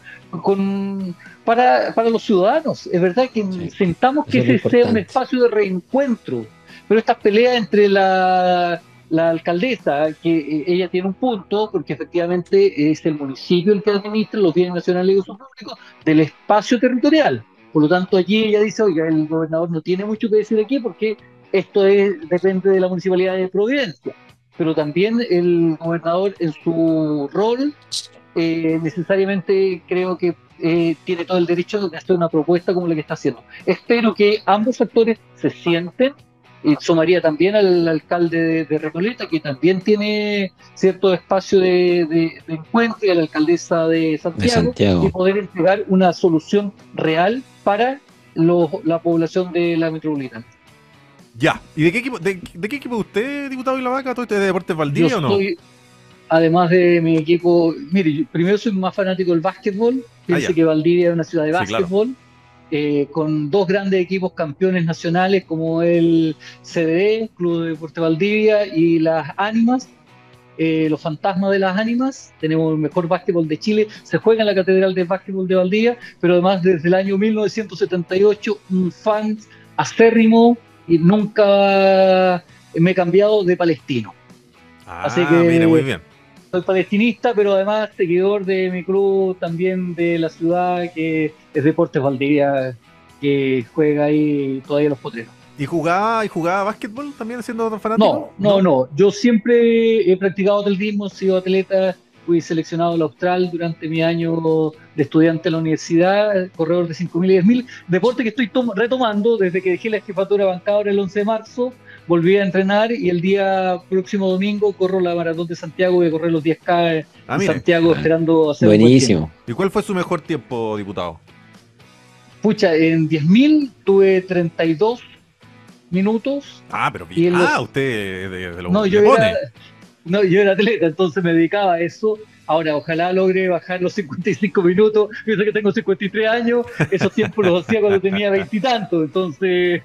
para los ciudadanos. Es verdad que sintamos que ese sea un espacio de reencuentro, pero estas peleas entre la alcaldesa, que ella tiene un punto, porque efectivamente es el municipio el que administra los bienes nacionales y uso público del espacio territorial. Por lo tanto, allí ella dice, oiga, el gobernador no tiene mucho que decir aquí porque esto depende de la municipalidad de Providencia. Pero también el gobernador en su rol necesariamente creo que tiene todo el derecho de hacer una propuesta como la que está haciendo. Espero que ambos actores se sienten, y sumaría también al alcalde de Recoleta, que también tiene cierto espacio de encuentro, y a la alcaldesa de Santiago, y poder entregar una solución real para la población de la metropolitana. Ya, ¿y de qué equipo es usted, diputado de la Vaca? ¿Todo este de Deportes Valdivia o no? Además de mi equipo, mire, primero soy más fanático del básquetbol. Piense que Valdivia es una ciudad de básquetbol, sí, claro. Con dos grandes equipos campeones nacionales como el CDE, Club de Deportes Valdivia, y las Ánimas, los Fantasmas de las Ánimas. Tenemos el mejor básquetbol de Chile, se juega en la Catedral del Básquetbol de Valdivia, pero además desde el año 1978 un fan acérrimo y nunca me he cambiado de palestino. Así que mira, muy bien. Soy palestinista, pero además seguidor de mi club también de la ciudad, que es Deportes Valdivia, que juega ahí todavía los potreros. ¿Y jugaba básquetbol también siendo fanático? No. Yo siempre he practicado atletismo, he sido atleta, fui seleccionado al Austral durante mi año de estudiante en la universidad, corredor de 5.000 y 10.000, deporte que estoy retomando desde que dejé la jefatura bancadora el 11 de marzo. volví a entrenar y el día próximo domingo corro la Maratón de Santiago, voy a correr los 10K en mire. Santiago esperando hacer un buen Buenísimo. tiempo. ¿Y cuál fue su mejor tiempo, diputado? Pucha, en 10.000 tuve 32 minutos. Pero Y en bien. los- Usted de los No, yo lepones. era, no, yo era atleta, entonces me dedicaba a eso. Ahora, ojalá logre bajar los 55 minutos. Yo sé que tengo 53 años, esos tiempos los hacía cuando tenía 20 y tantos. Entonces,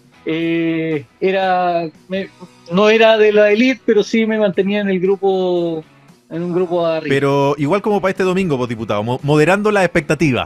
no era de la elite, pero sí me mantenía en el grupo, en un grupo de arriba. Pero igual como para este domingo, pues, diputado, moderando la expectativa.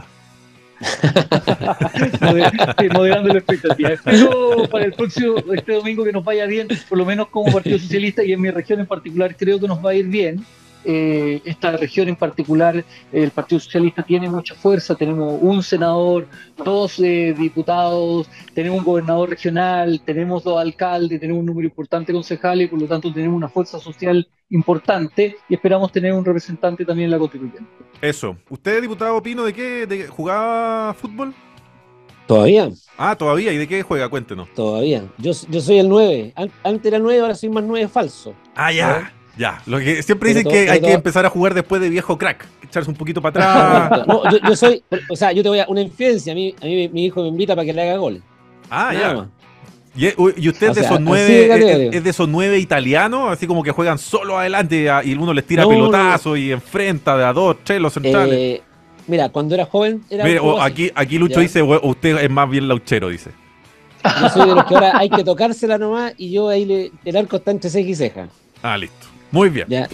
Moderando la expectativa. Espero para el próximo, este domingo, que nos vaya bien, por lo menos como Partido Socialista, y en mi región en particular creo que nos va a ir bien. Esta región en particular, el Partido Socialista tiene mucha fuerza, tenemos un senador, 2 diputados, tenemos un gobernador regional, tenemos 2 alcaldes, tenemos un número importante de concejales, y por lo tanto tenemos una fuerza social importante y esperamos tener un representante también en la constituyente. Eso. ¿Usted, diputado Pino, de qué jugaba fútbol? Todavía, Todavía. ¿Y de qué juega? Cuéntenos. todavía. Yo soy el 9. Antes era 9, ahora soy más 9 falso. Ya. Ya. Lo que siempre Pero dicen todo- que pero hay que todo- empezar a jugar después de viejo crack. Echarse un poquito para atrás. No, yo soy, o sea, yo te voy a una infidencia. A mí mi hijo me invita para que le haga goles. Nada Ya. más. ¿Y usted O de sea, esos así 9 de categoría. es de esos 9 italianos? Así como que juegan solo adelante y uno les tira No, pelotazo y enfrenta de a 2, 3 los centrales. Mira, cuando era joven era Mire, un poco así. aquí Lucho Ya. dice, usted es más bien lauchero, dice. Yo soy de los que ahora hay que tocársela nomás y yo ahí el arco está entre ceja y ceja. Listo. Muy bien. Ya,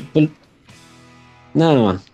nada más.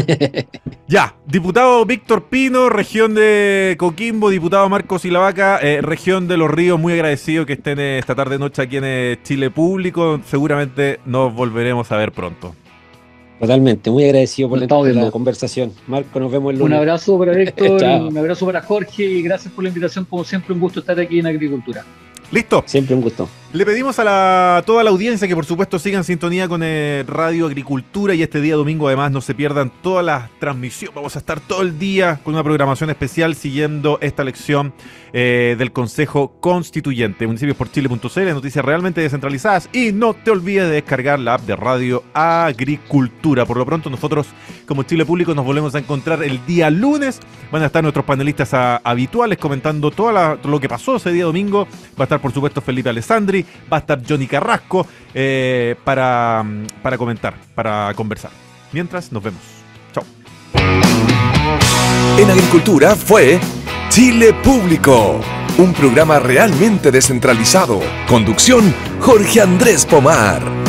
Ya, diputado Víctor Pino, región de Coquimbo, diputado Marcos Ilavaca, región de Los Ríos, muy agradecido que estén esta tarde noche aquí en Chile Público. Seguramente nos volveremos a ver pronto. Totalmente, muy agradecido por Nos estamos la viendo. conversación. Marco, nos vemos el Un lunes. abrazo para Héctor, Chao. un abrazo para Jorge y gracias por la invitación. Como siempre, un gusto estar aquí en Agricultura. Listo. Siempre un gusto. Le pedimos a toda la audiencia que por supuesto sigan sintonía con Radio Agricultura y este día domingo además no se pierdan todas las transmisiones. Vamos a estar todo el día con una programación especial siguiendo esta elección del Consejo Constituyente. Municipios-por-chile.cl, noticias realmente descentralizadas y no te olvides de descargar la app de Radio Agricultura. Por lo pronto nosotros como Chile Público nos volvemos a encontrar el día lunes. Van a estar nuestros panelistas habituales comentando todo lo que pasó ese día domingo. Va a estar por supuesto Felipe Alessandri, va a estar Johnny Carrasco para comentar, para conversar. Mientras, nos vemos. Chao. En Agricultura fue Chile Público, un programa realmente descentralizado. Conducción, Jorge Andrés Pomar.